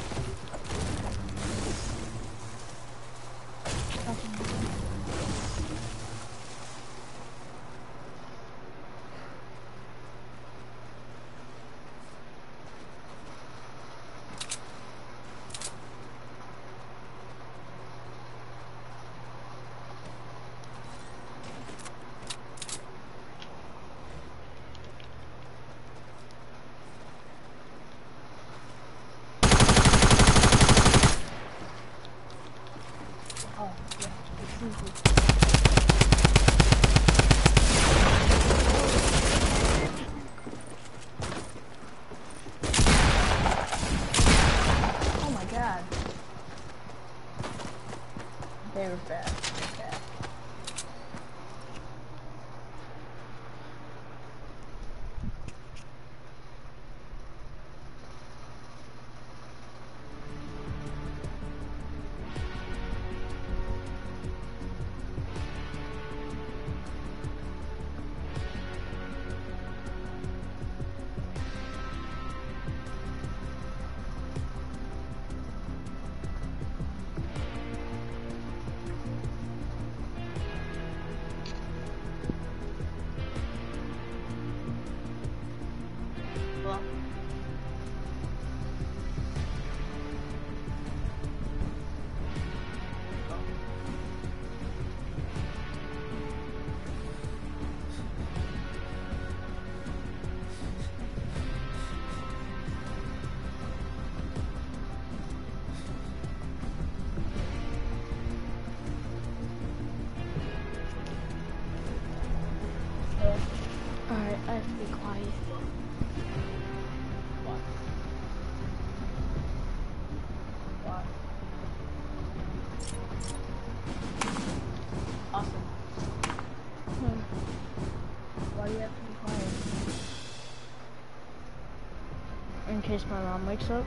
have to be quiet. What? What? Awesome. Why do you have to be quiet? In case my mom wakes up.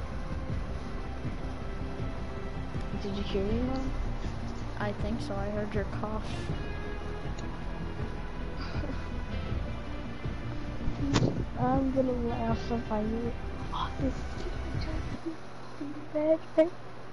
Did you hear me, Mom? I think so. I heard your cough. I'm gonna laugh if I hear it. Oh, this is bad thing.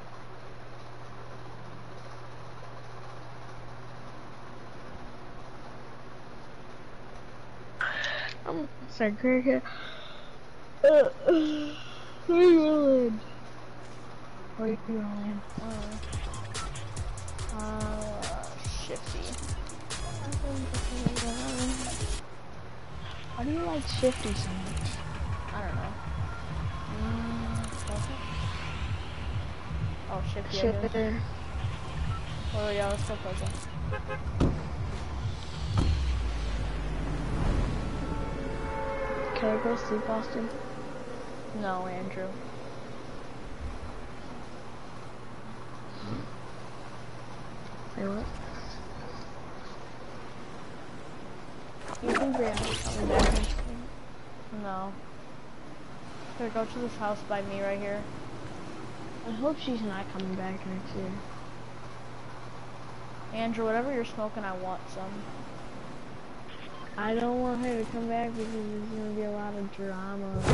I'm sorry, Greg. Where are you going? Where are you going? Shifty. Why do you like Shifty so much? I don't know. Oh, Shifty, I guess. Shifter. Oh yeah, let's go puzzle. Can I go sleep, Austin? No, Andrew. Say what? You think Brianna's coming back next week? No. Here, go to this house by me right here. I hope she's not coming back next year. Andrew, whatever you're smoking, I want some. I don't want her to come back because there's gonna be a lot of drama.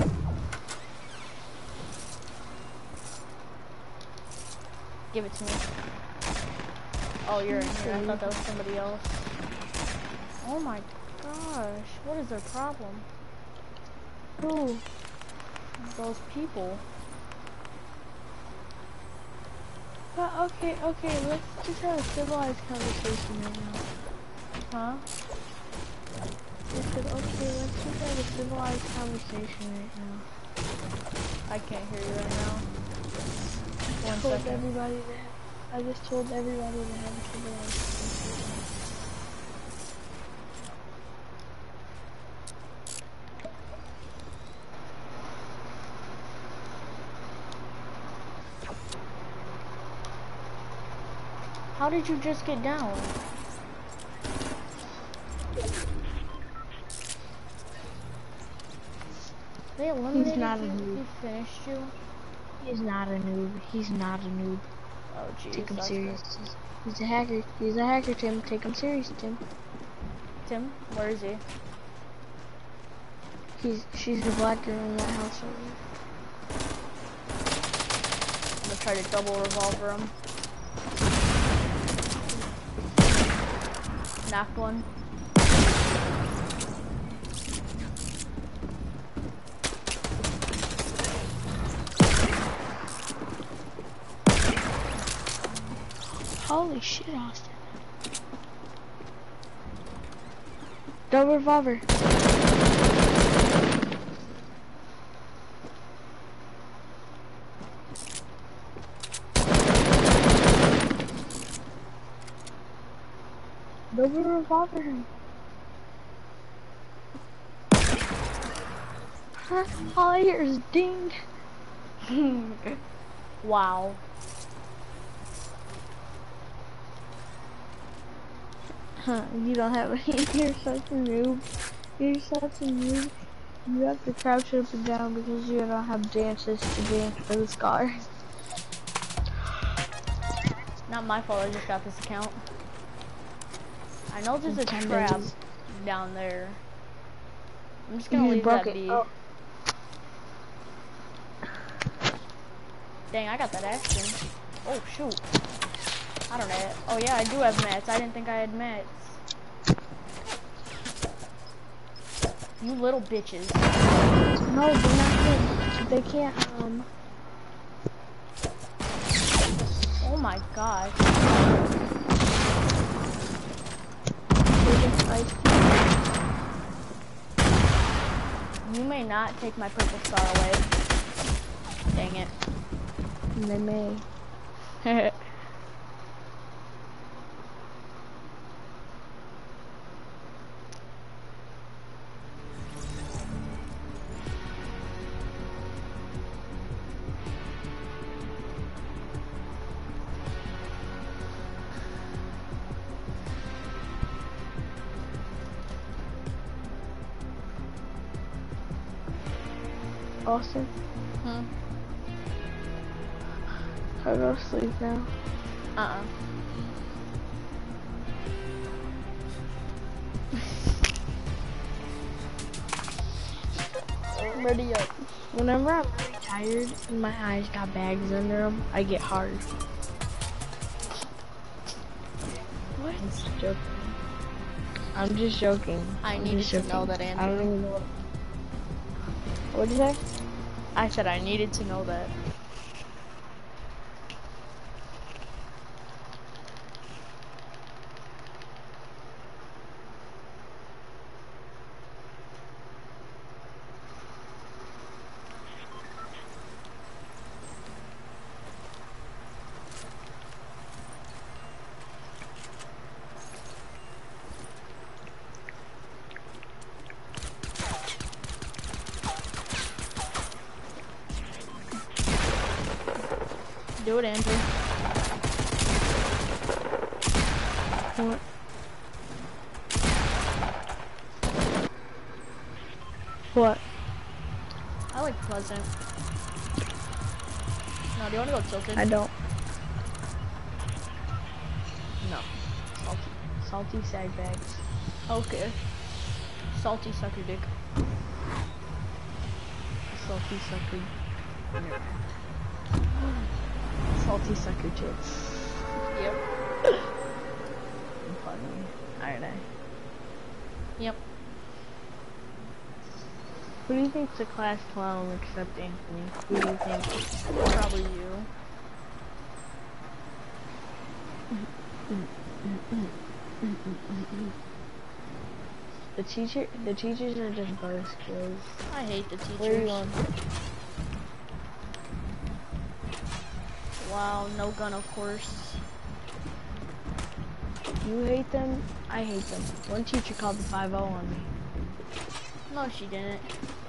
Give it to me. Oh, you're in here. I thought that was somebody else. Oh my gosh, what is their problem? Who? Those people. But okay, let's just have a civilized conversation right now. Huh? I said, okay, let's just have a civilized conversation right now. I can't hear you right now. One told second. everybody that. I just told everybody to have a civilized conversation. How did you just get down? They eliminated He's not you? a noob. He finished you? He's not a noob. He's not a noob. Oh jeez. Take him that's serious. good. He's a hacker. He's a hacker, Tim. Take him serious, Tim. Tim, where is he? She's the black girl in that house over I'm gonna try to double revolver him. Knock one. Holy shit, Austin. Double revolver. Double revolver him. Huh? All I hear is ding. Wow. Huh, you don't have any. You're such a noob. You're such a noob. You have to crouch up and down because you don't have dances to dance for the scar. Not my fault, I just got this account. I know there's a Ten trap days. down there. I'm just gonna leave that be. Oh. Dang, I got that action. Oh shoot. I don't know. Oh yeah, I do have mats. I didn't think I had mats. You little bitches. No, they're not good. They can't, Oh my god. they just fight. You may not take my purple star away. Dang it. And they may. Austin, Hmm. I go to sleep now. Uh-uh. Ready up. Whenever I'm really tired and my eyes got bags under them, I get hard. What? I'm just joking. I'm just joking. I I'm needed just to know joking. that, Andrew. I don't even know what. What'd you say? I said I needed to know that. Do it, Andrew. What? What? I like Pleasant. No, do you want to go Tilted? I don't. No. Salty sag bags. Okay. Salty sucker dick. Salty sucker. Salty sucker tits. Yep. Funny, aren't I? Yep. Who do you think's the class clown except Anthony? Who do you think? Probably you. The teachers are just buzzkills. I hate the teachers. Where are you on? Wow, no gun, of course. You hate them, I hate them. One teacher called the 5-0 on me. No, she didn't.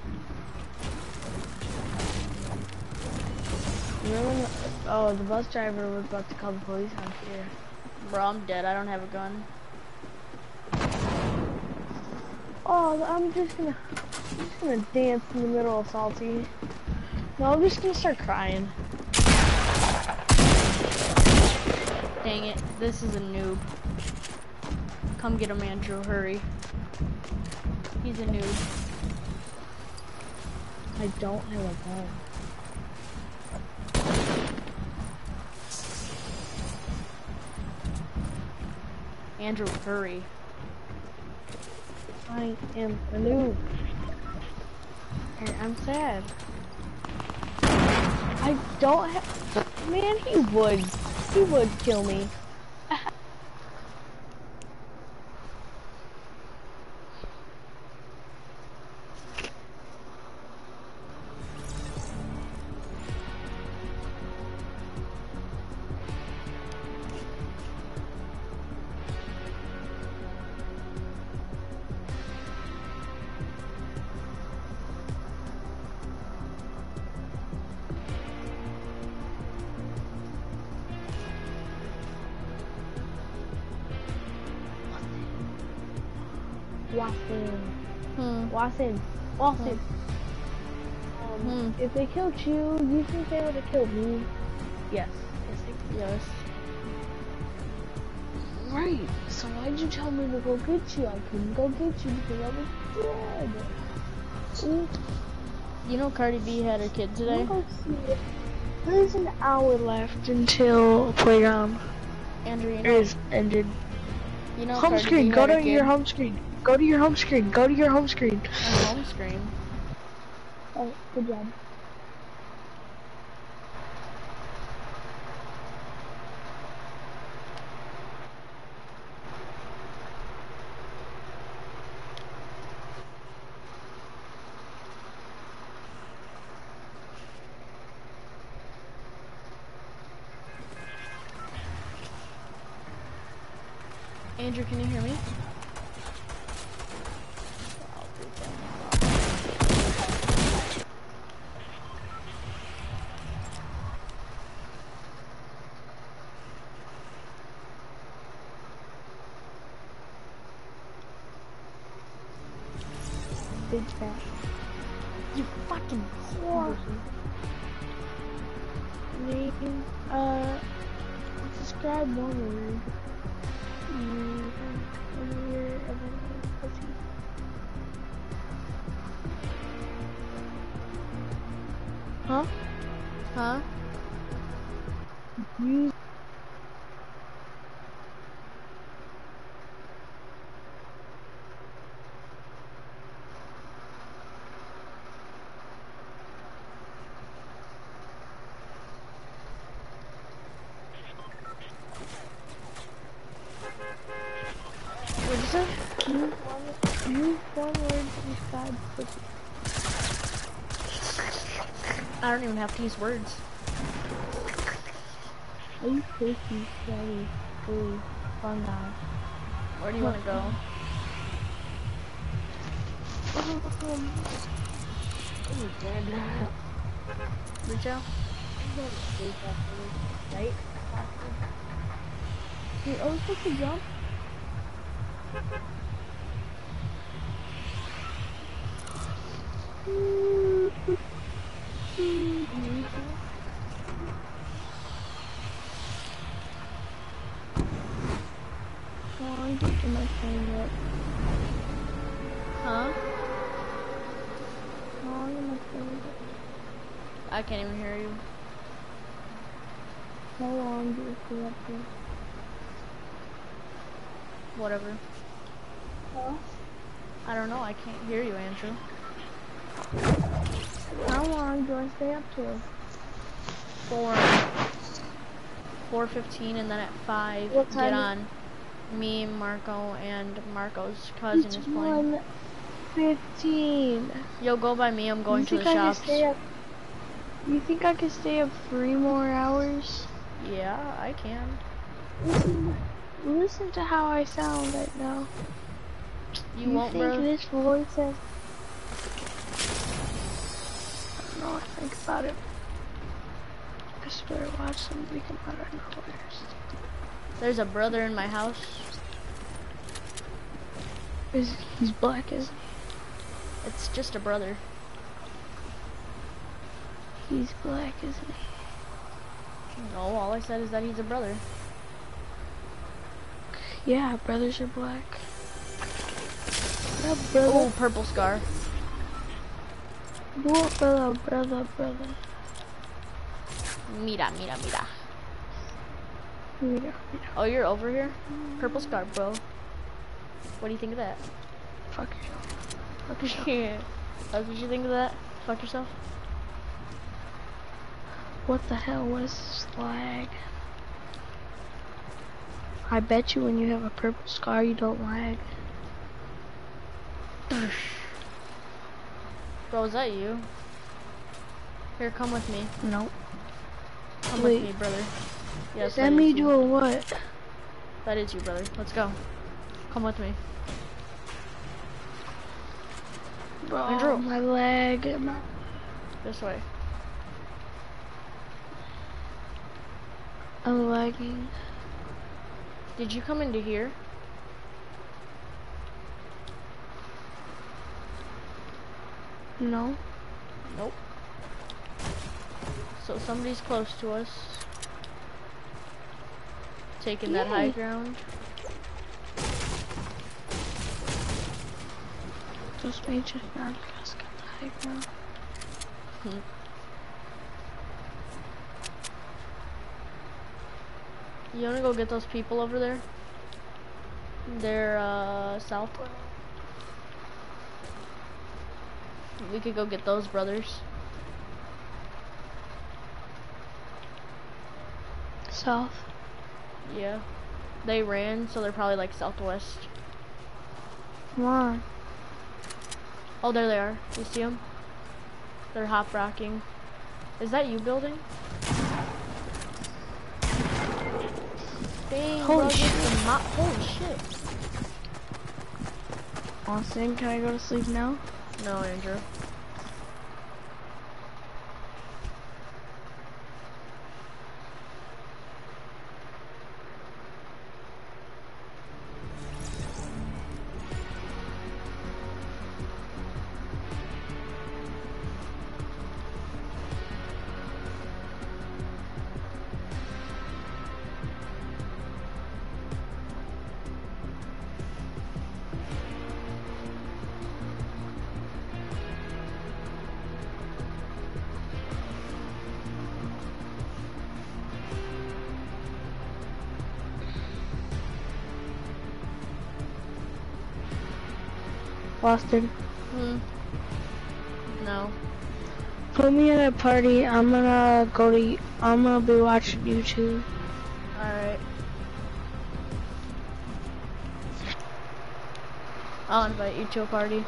Remember when the bus driver was about to call the police on here. Bro, I'm dead. I don't have a gun. Oh, I'm just gonna dance in the middle of Salty. No, I'm just gonna start crying. Dang it. This is a noob. Come get him, Andrew. Hurry. He's a noob. I don't have a gun. Andrew, hurry. I am a noob. And I'm sad. I don't have. Man, he would kill me. Watson. If they killed you think they would have killed me? Yes. Yes. Right. So why'd you tell me to go get you? I couldn't go get you because I was dead. You know Cardi B had her kid today? There's an hour left until playground Andrew, you know, is ended. you know Home Cardi screen, B go had her to kid your home screen. Go to your home screen. Go to your home screen. on home screen. Oh, good job. Andrew, can you hear me? Big fat. You fucking whore. Name, describe one word. Huh? Huh? Use. What'd you say? Use one word to describe pussy. I don't even have to use words. I use pussy, sweaty, ooh, fun guy. Where do you want to go? Reach out? Right? You're always supposed to jump? Oh, I'm getting my phone up. Huh? Oh, I'm getting my phone up. I can't even hear you. How long do you stay up here? Whatever. Huh? I don't know. I can't hear you, Andrew. How long do I stay up till? 4:15, and then at 5, What get time? on. Me, Marco, and Marco's cousin It's is playing. 1:15. Yo, go by me. I'm going to the shops. You think I could stay up 3 more hours? Yeah, I can. Listen to how I sound right now. You won't, think bro? this voice has... I don't know what to think about it. I swear, watch somebody come out of nowhere. There's a brother in my house. He's black, isn't It's just a brother. he? He's black, isn't he? No, all I said is that he's a brother. Yeah, brothers are black. Yeah, brother. Oh, purple scar. What, brother. Mira. Mira. Oh, you're over here? Purple scar, bro. What do you think of that? Fuck yourself. Fuck yourself. Yeah. That's what you think of that? Fuck yourself? What the hell was this lag? I bet you when you have a purple scar you don't lag. Bro, is that you? Here, come with me. Nope. Come Wait. with me, brother. Yes, Is that me is you. doing what? That is you, brother. Let's go. Come with me. Bro, Andrew. my leg. This way. I'm lagging. Did you come into here? No. Nope. So somebody's close to us. Taking that high Yay. ground. Just me just not just got the high ground. You wanna go get those people over there? They're south. We could go get those brothers. South. Yeah. They ran, so they're probably like southwest. Come on. Oh, there they are. You see them? They're hop rocking. Is that you building? Dang, Holy bro, shit. Holy shit. Austin, can I go to sleep now? No, Andrew. Boston. No. Put me at a party. I'm gonna be watching YouTube. Alright. I'll invite you to a party.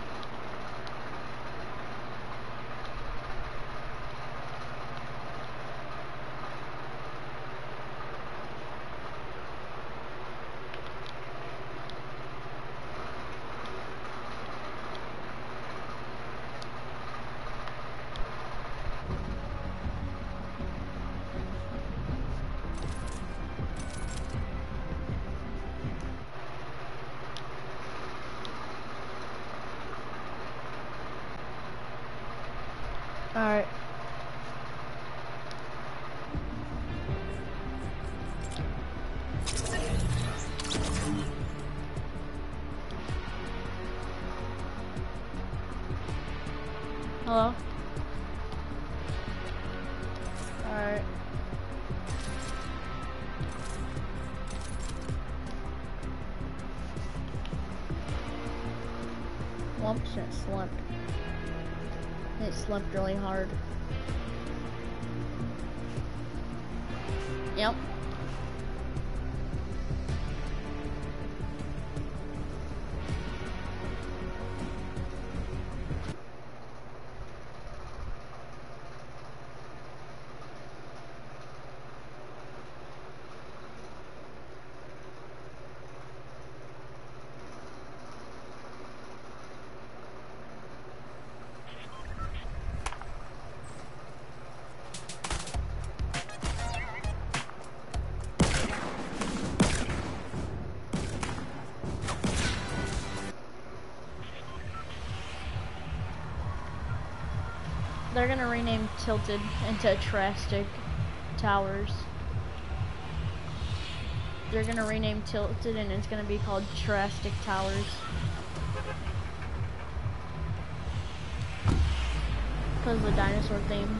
Alright. Hello? Alright. Whoops, it slumped. It slumped really hard. Yep. They're gonna rename Tilted into Trastic Towers. They're gonna rename Tilted and it's gonna be called Trastic Towers. Because of the dinosaur theme.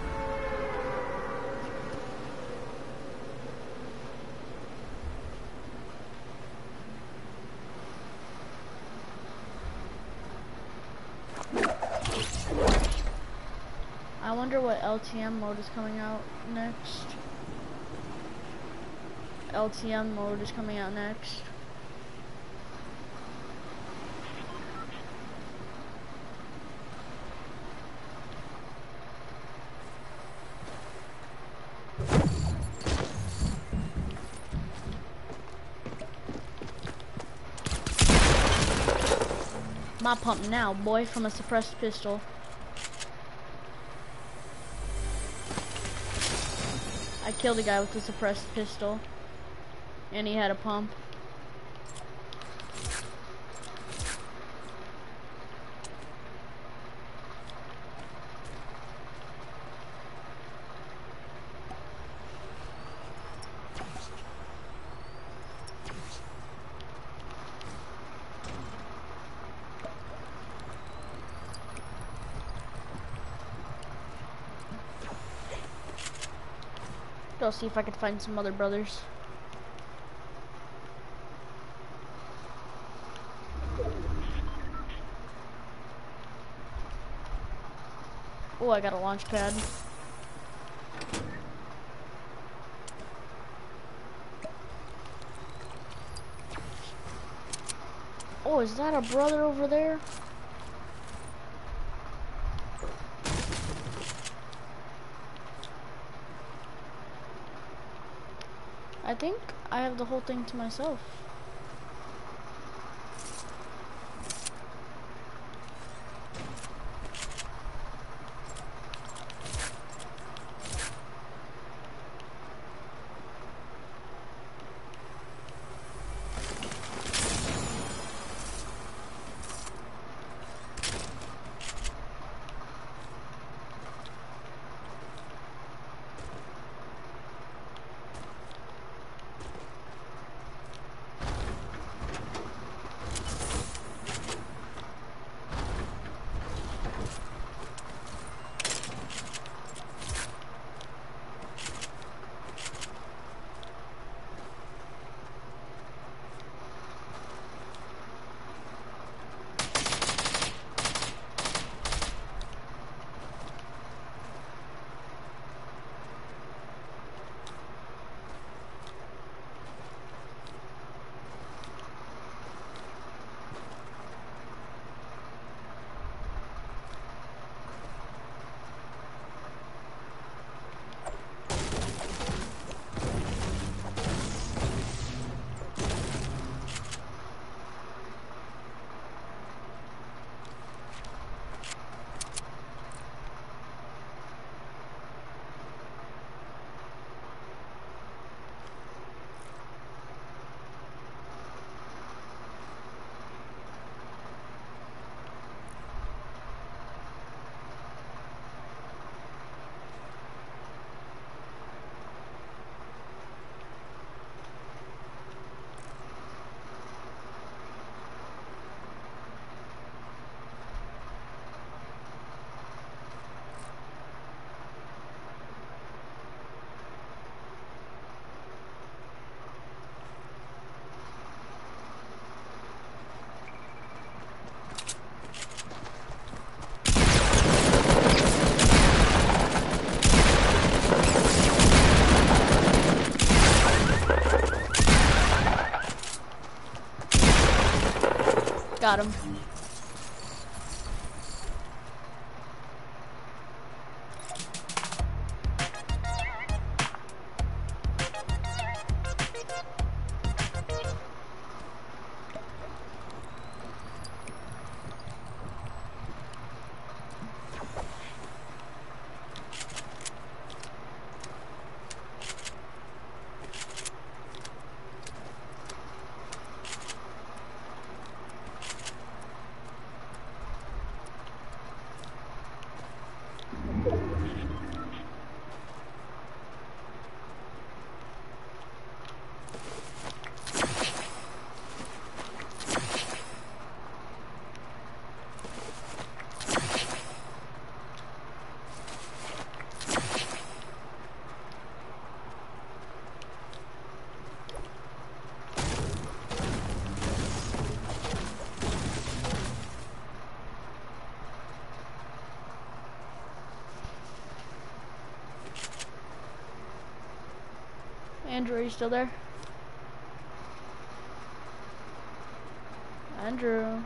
I wonder what LTM mode is coming out next. LTM mode is coming out next. My pump now, boy, from a suppressed pistol. I killed a guy with a suppressed pistol, and he had a pump. Go see if I can find some other brothers. Oh, I got a launch pad. Oh, is that a brother over there? I think I have the whole thing to myself. Got him. Andrew, are you still there? Andrew.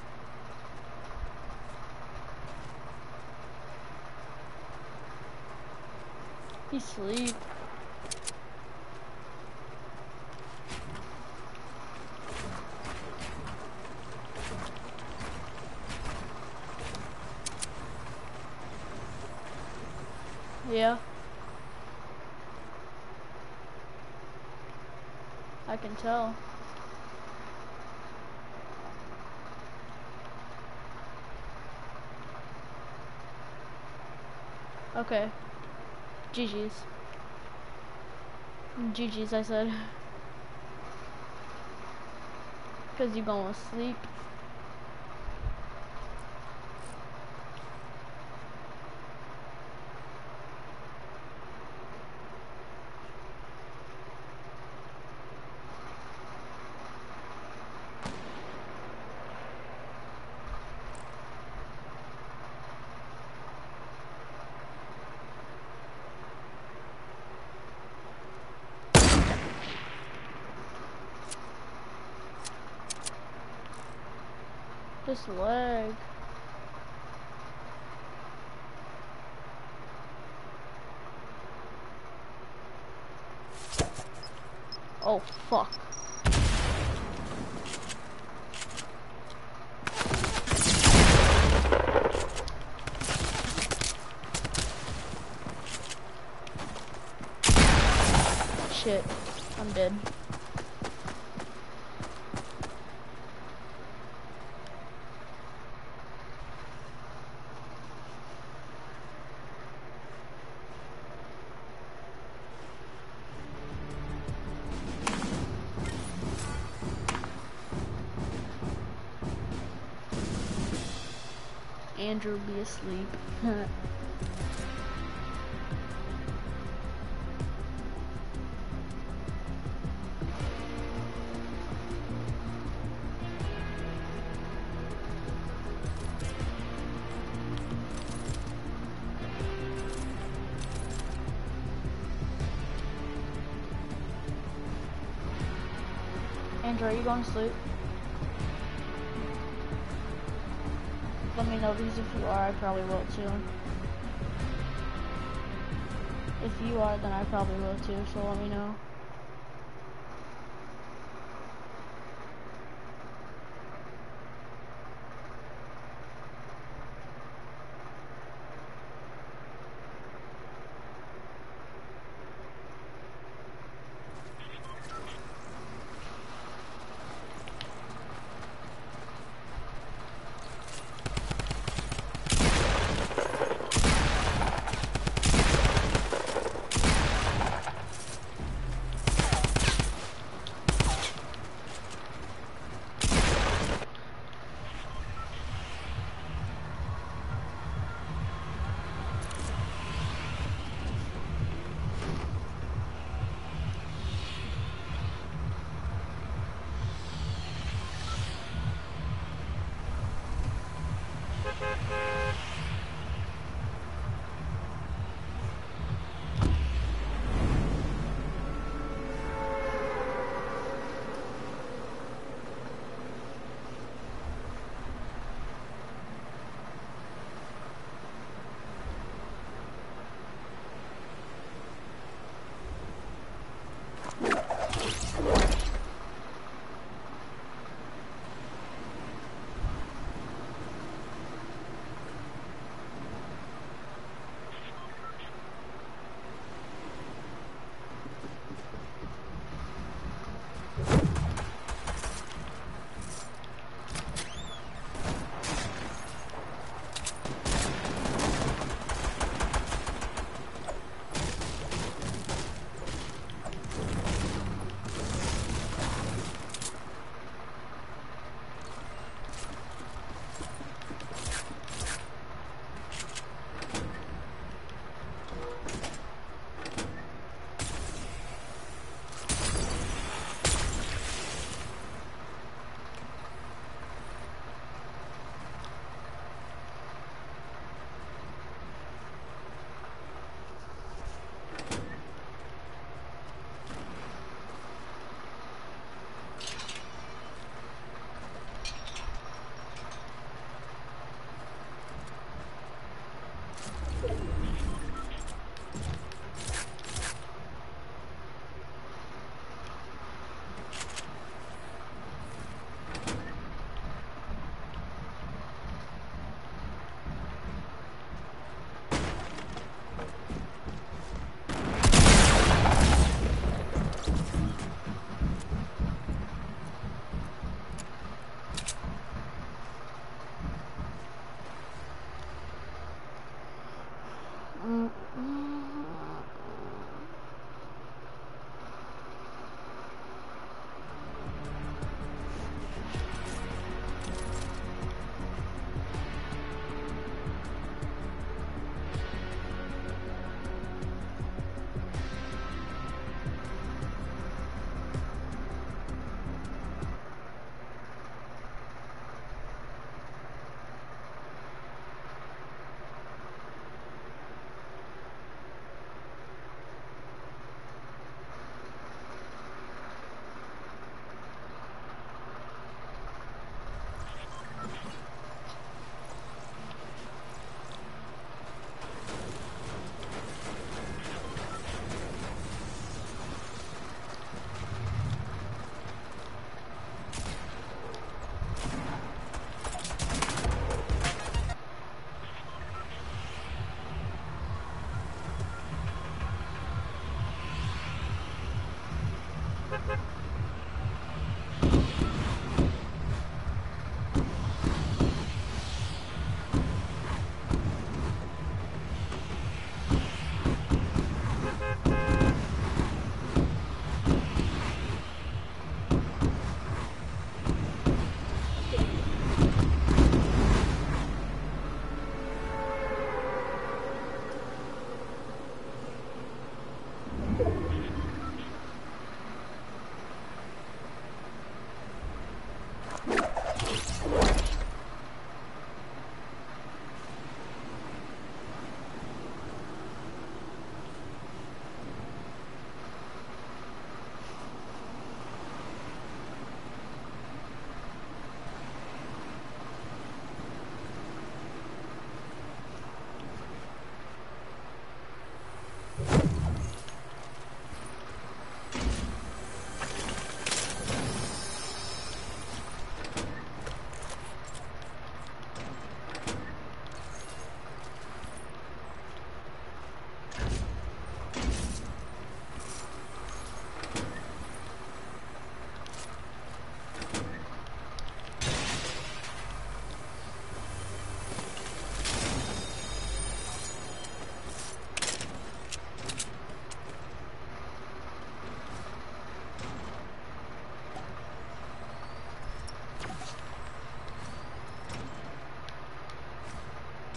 He's asleep. Yeah. I can tell. Okay. GG's. GG's, I said. Cause you going to sleep. This leg. Oh, fuck. Shit. I'm dead. Andrew be asleep. Andrew, are you going to sleep? Let me know, because if you are, I probably will too. If you are, then I probably will too, so let me know.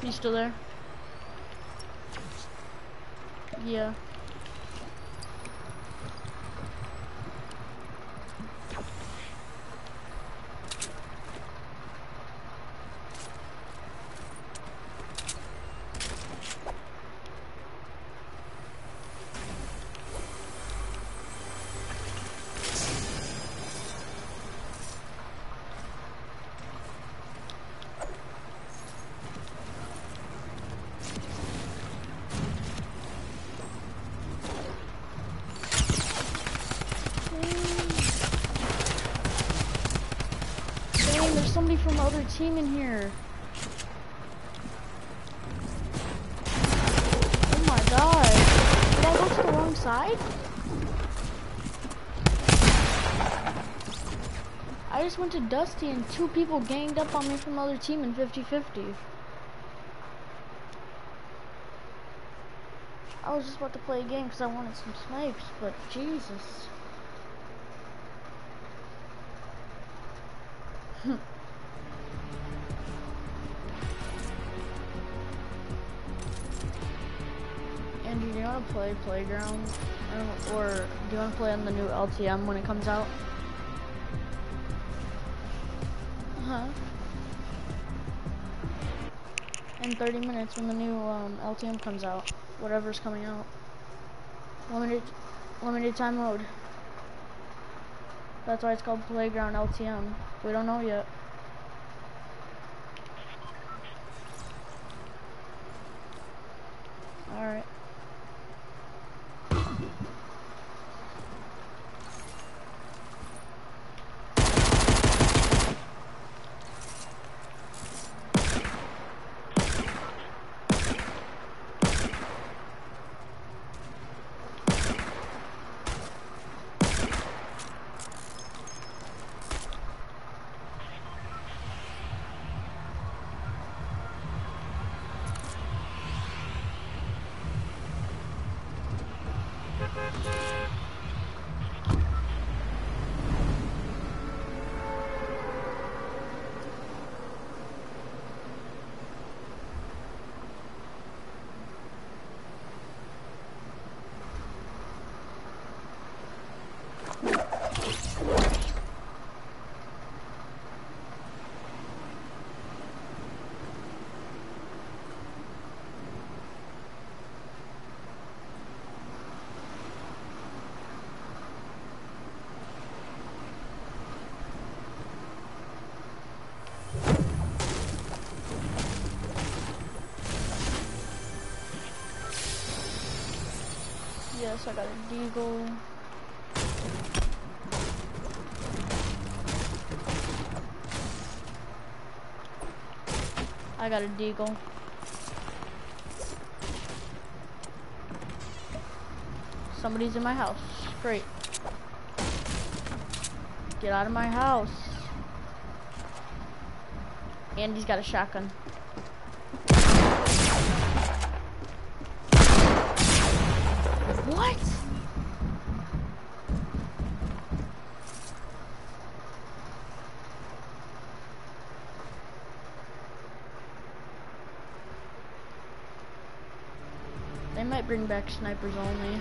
You still there? Yeah. Dang, there's somebody from the other team in here. Oh my god. Did I go to the wrong side? I just went to Dusty and 2 people ganged up on me from the other team in 50-50. I was just about to play a game because I wanted some snipes, but Jesus. Andrew, do you want to play Playground? Or do you want to play on the new LTM when it comes out? Huh? In 30 minutes when the new LTM comes out. Whatever's coming out. Limited time mode. That's why it's called Playground LTM. We don't know yet. Alright. Yes, I got a deagle. I got a deagle. Somebody's in my house. Great. Get out of my house. Andy's got a shotgun. What? They might bring back snipers only.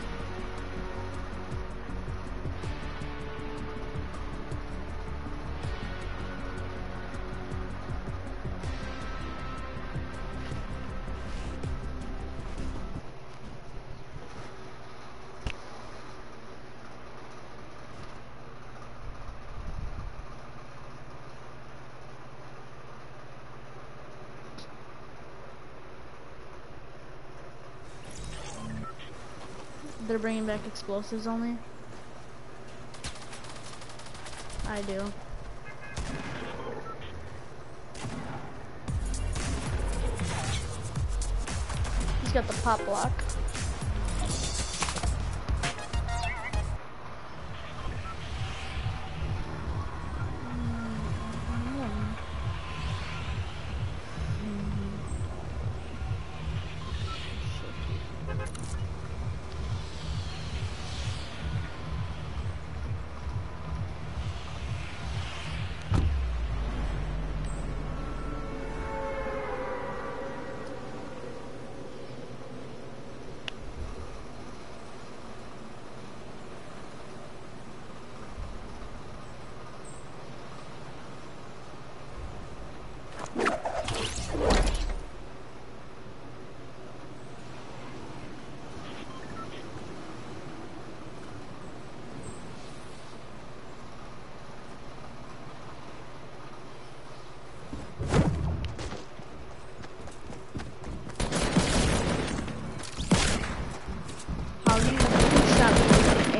They're bringing back explosives only? I do. He's got the pop block.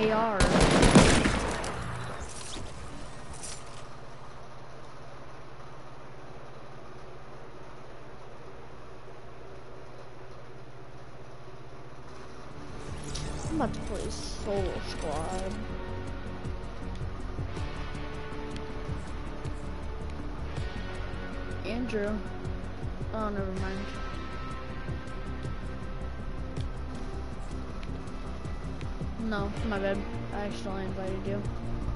AR. I'm about to play solo squad. Andrew. Oh, never mind. No, my bad. I accidentally invited you.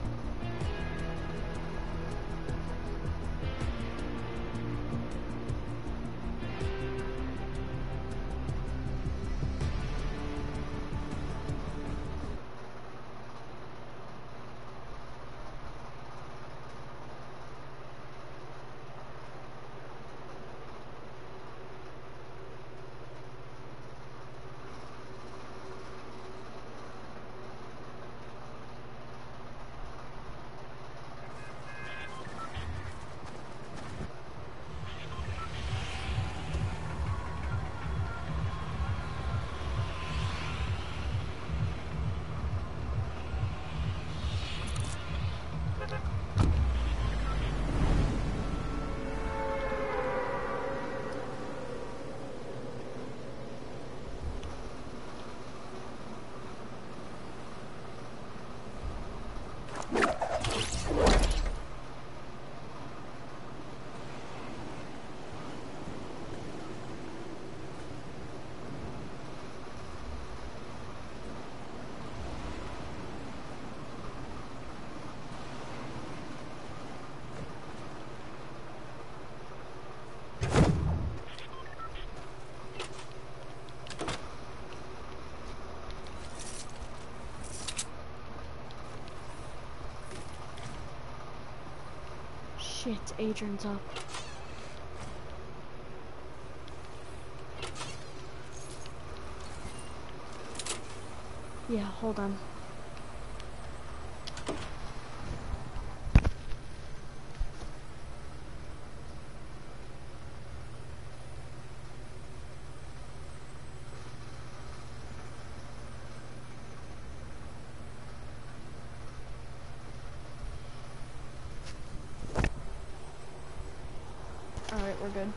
Shit, Adrian's up. Yeah, hold on. Alright, we're good.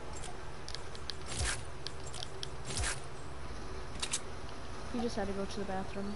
You just had to go to the bathroom.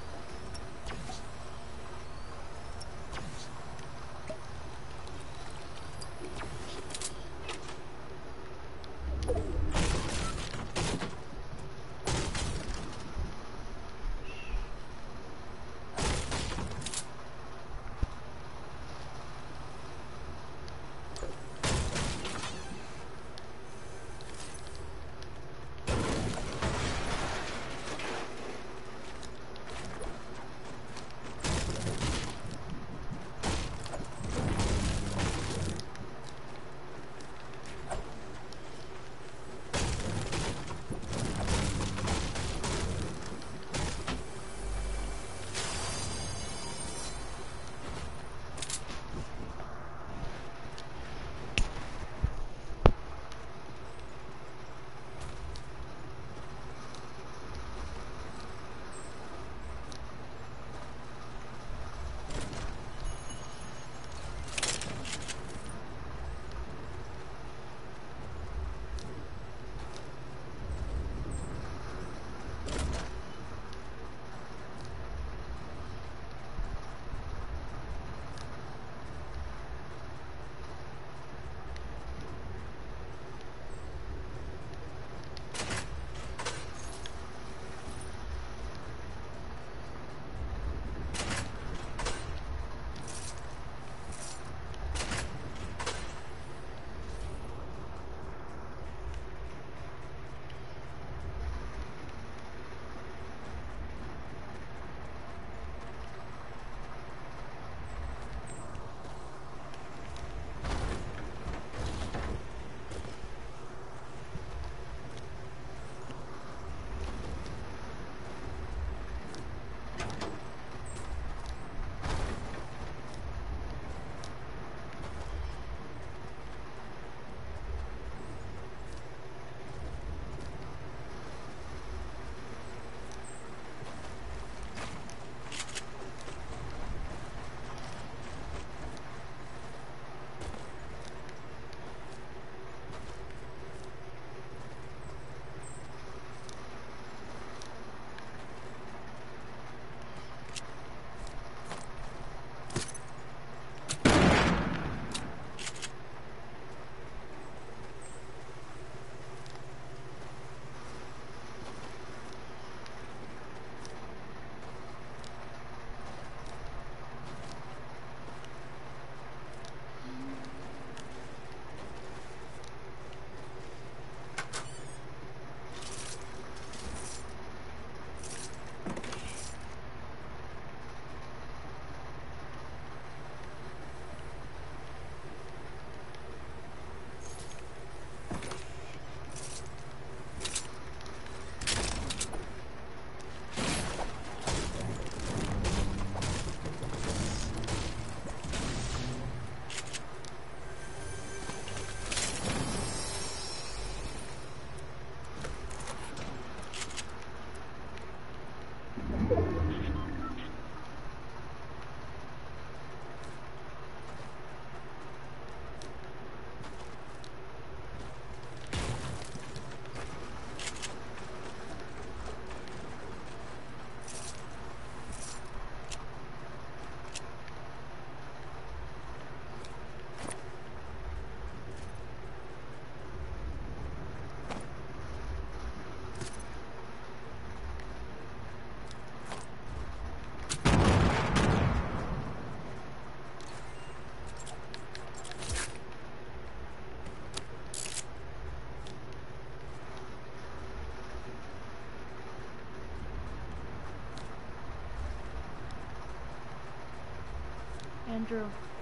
Andrew.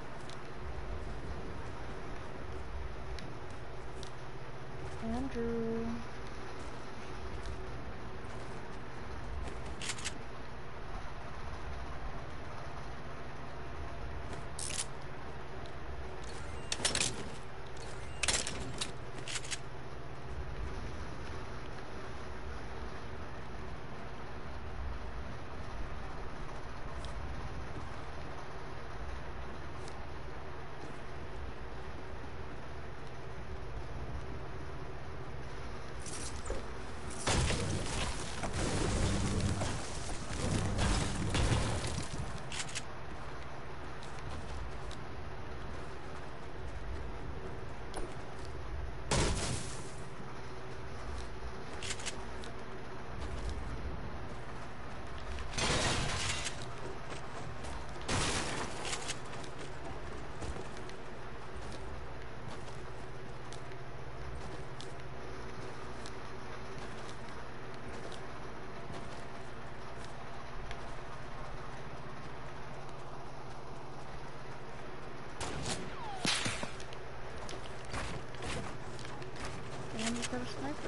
Andrew. Andrew's got a sniper.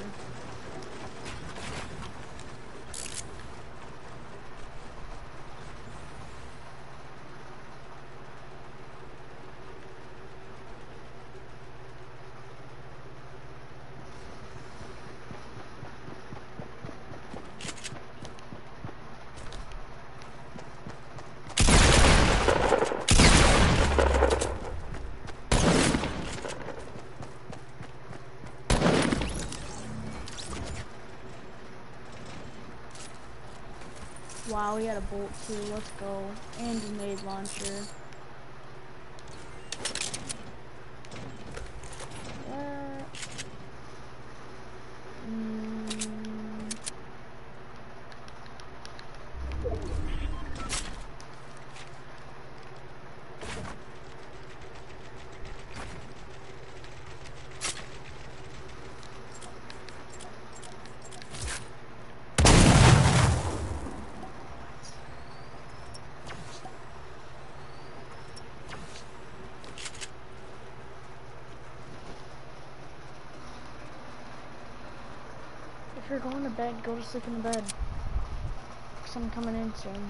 Wow, he had a bolt too. Let's go. And a nade launcher. If you're going to bed, go to sleep in the bed. 'Cause I'm coming in soon.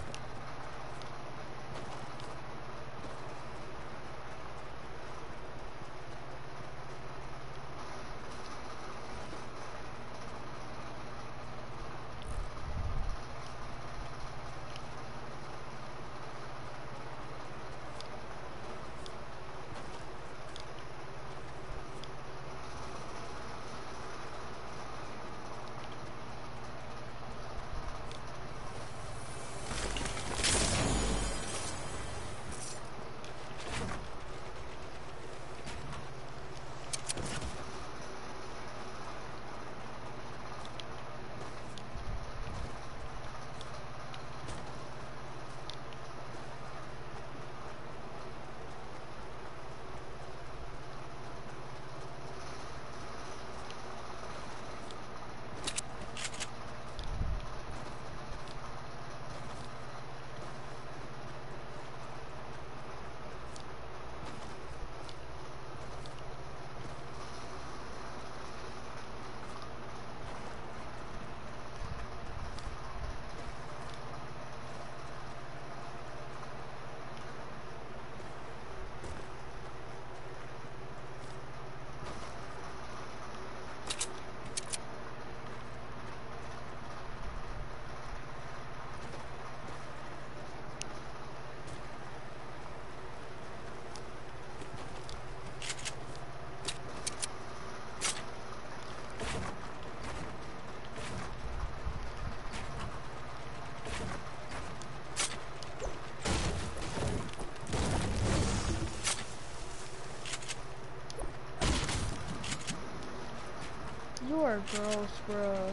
You are gross, bro.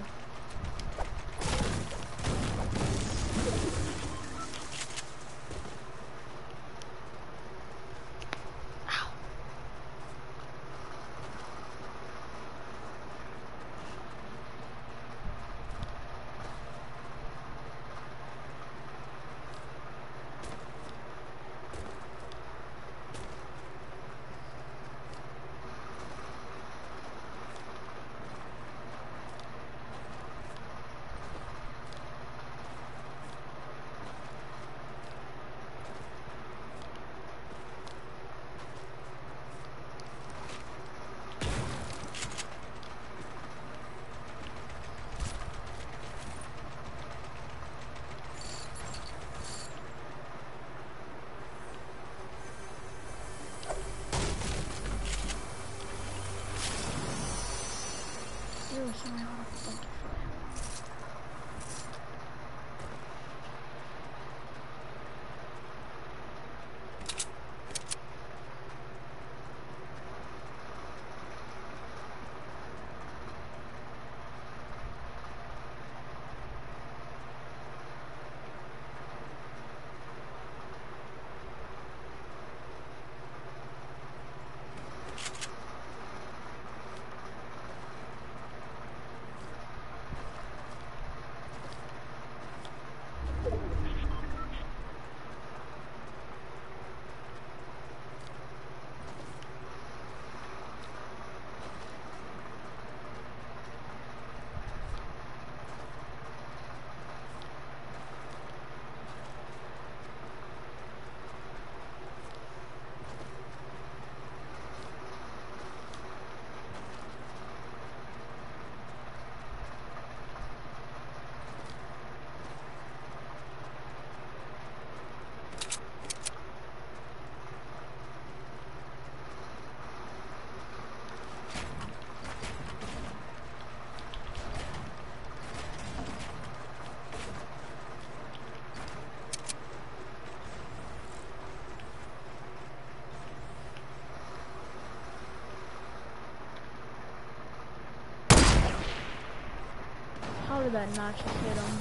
that notch just hit him.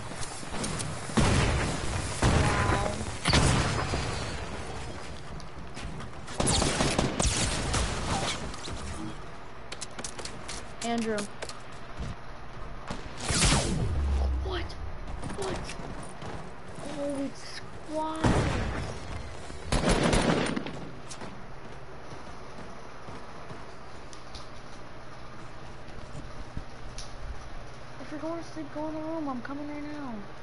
Wow. Andrew. What? What? Oh, it's squad. If you're going to sleep, go in the room. I'm coming right now.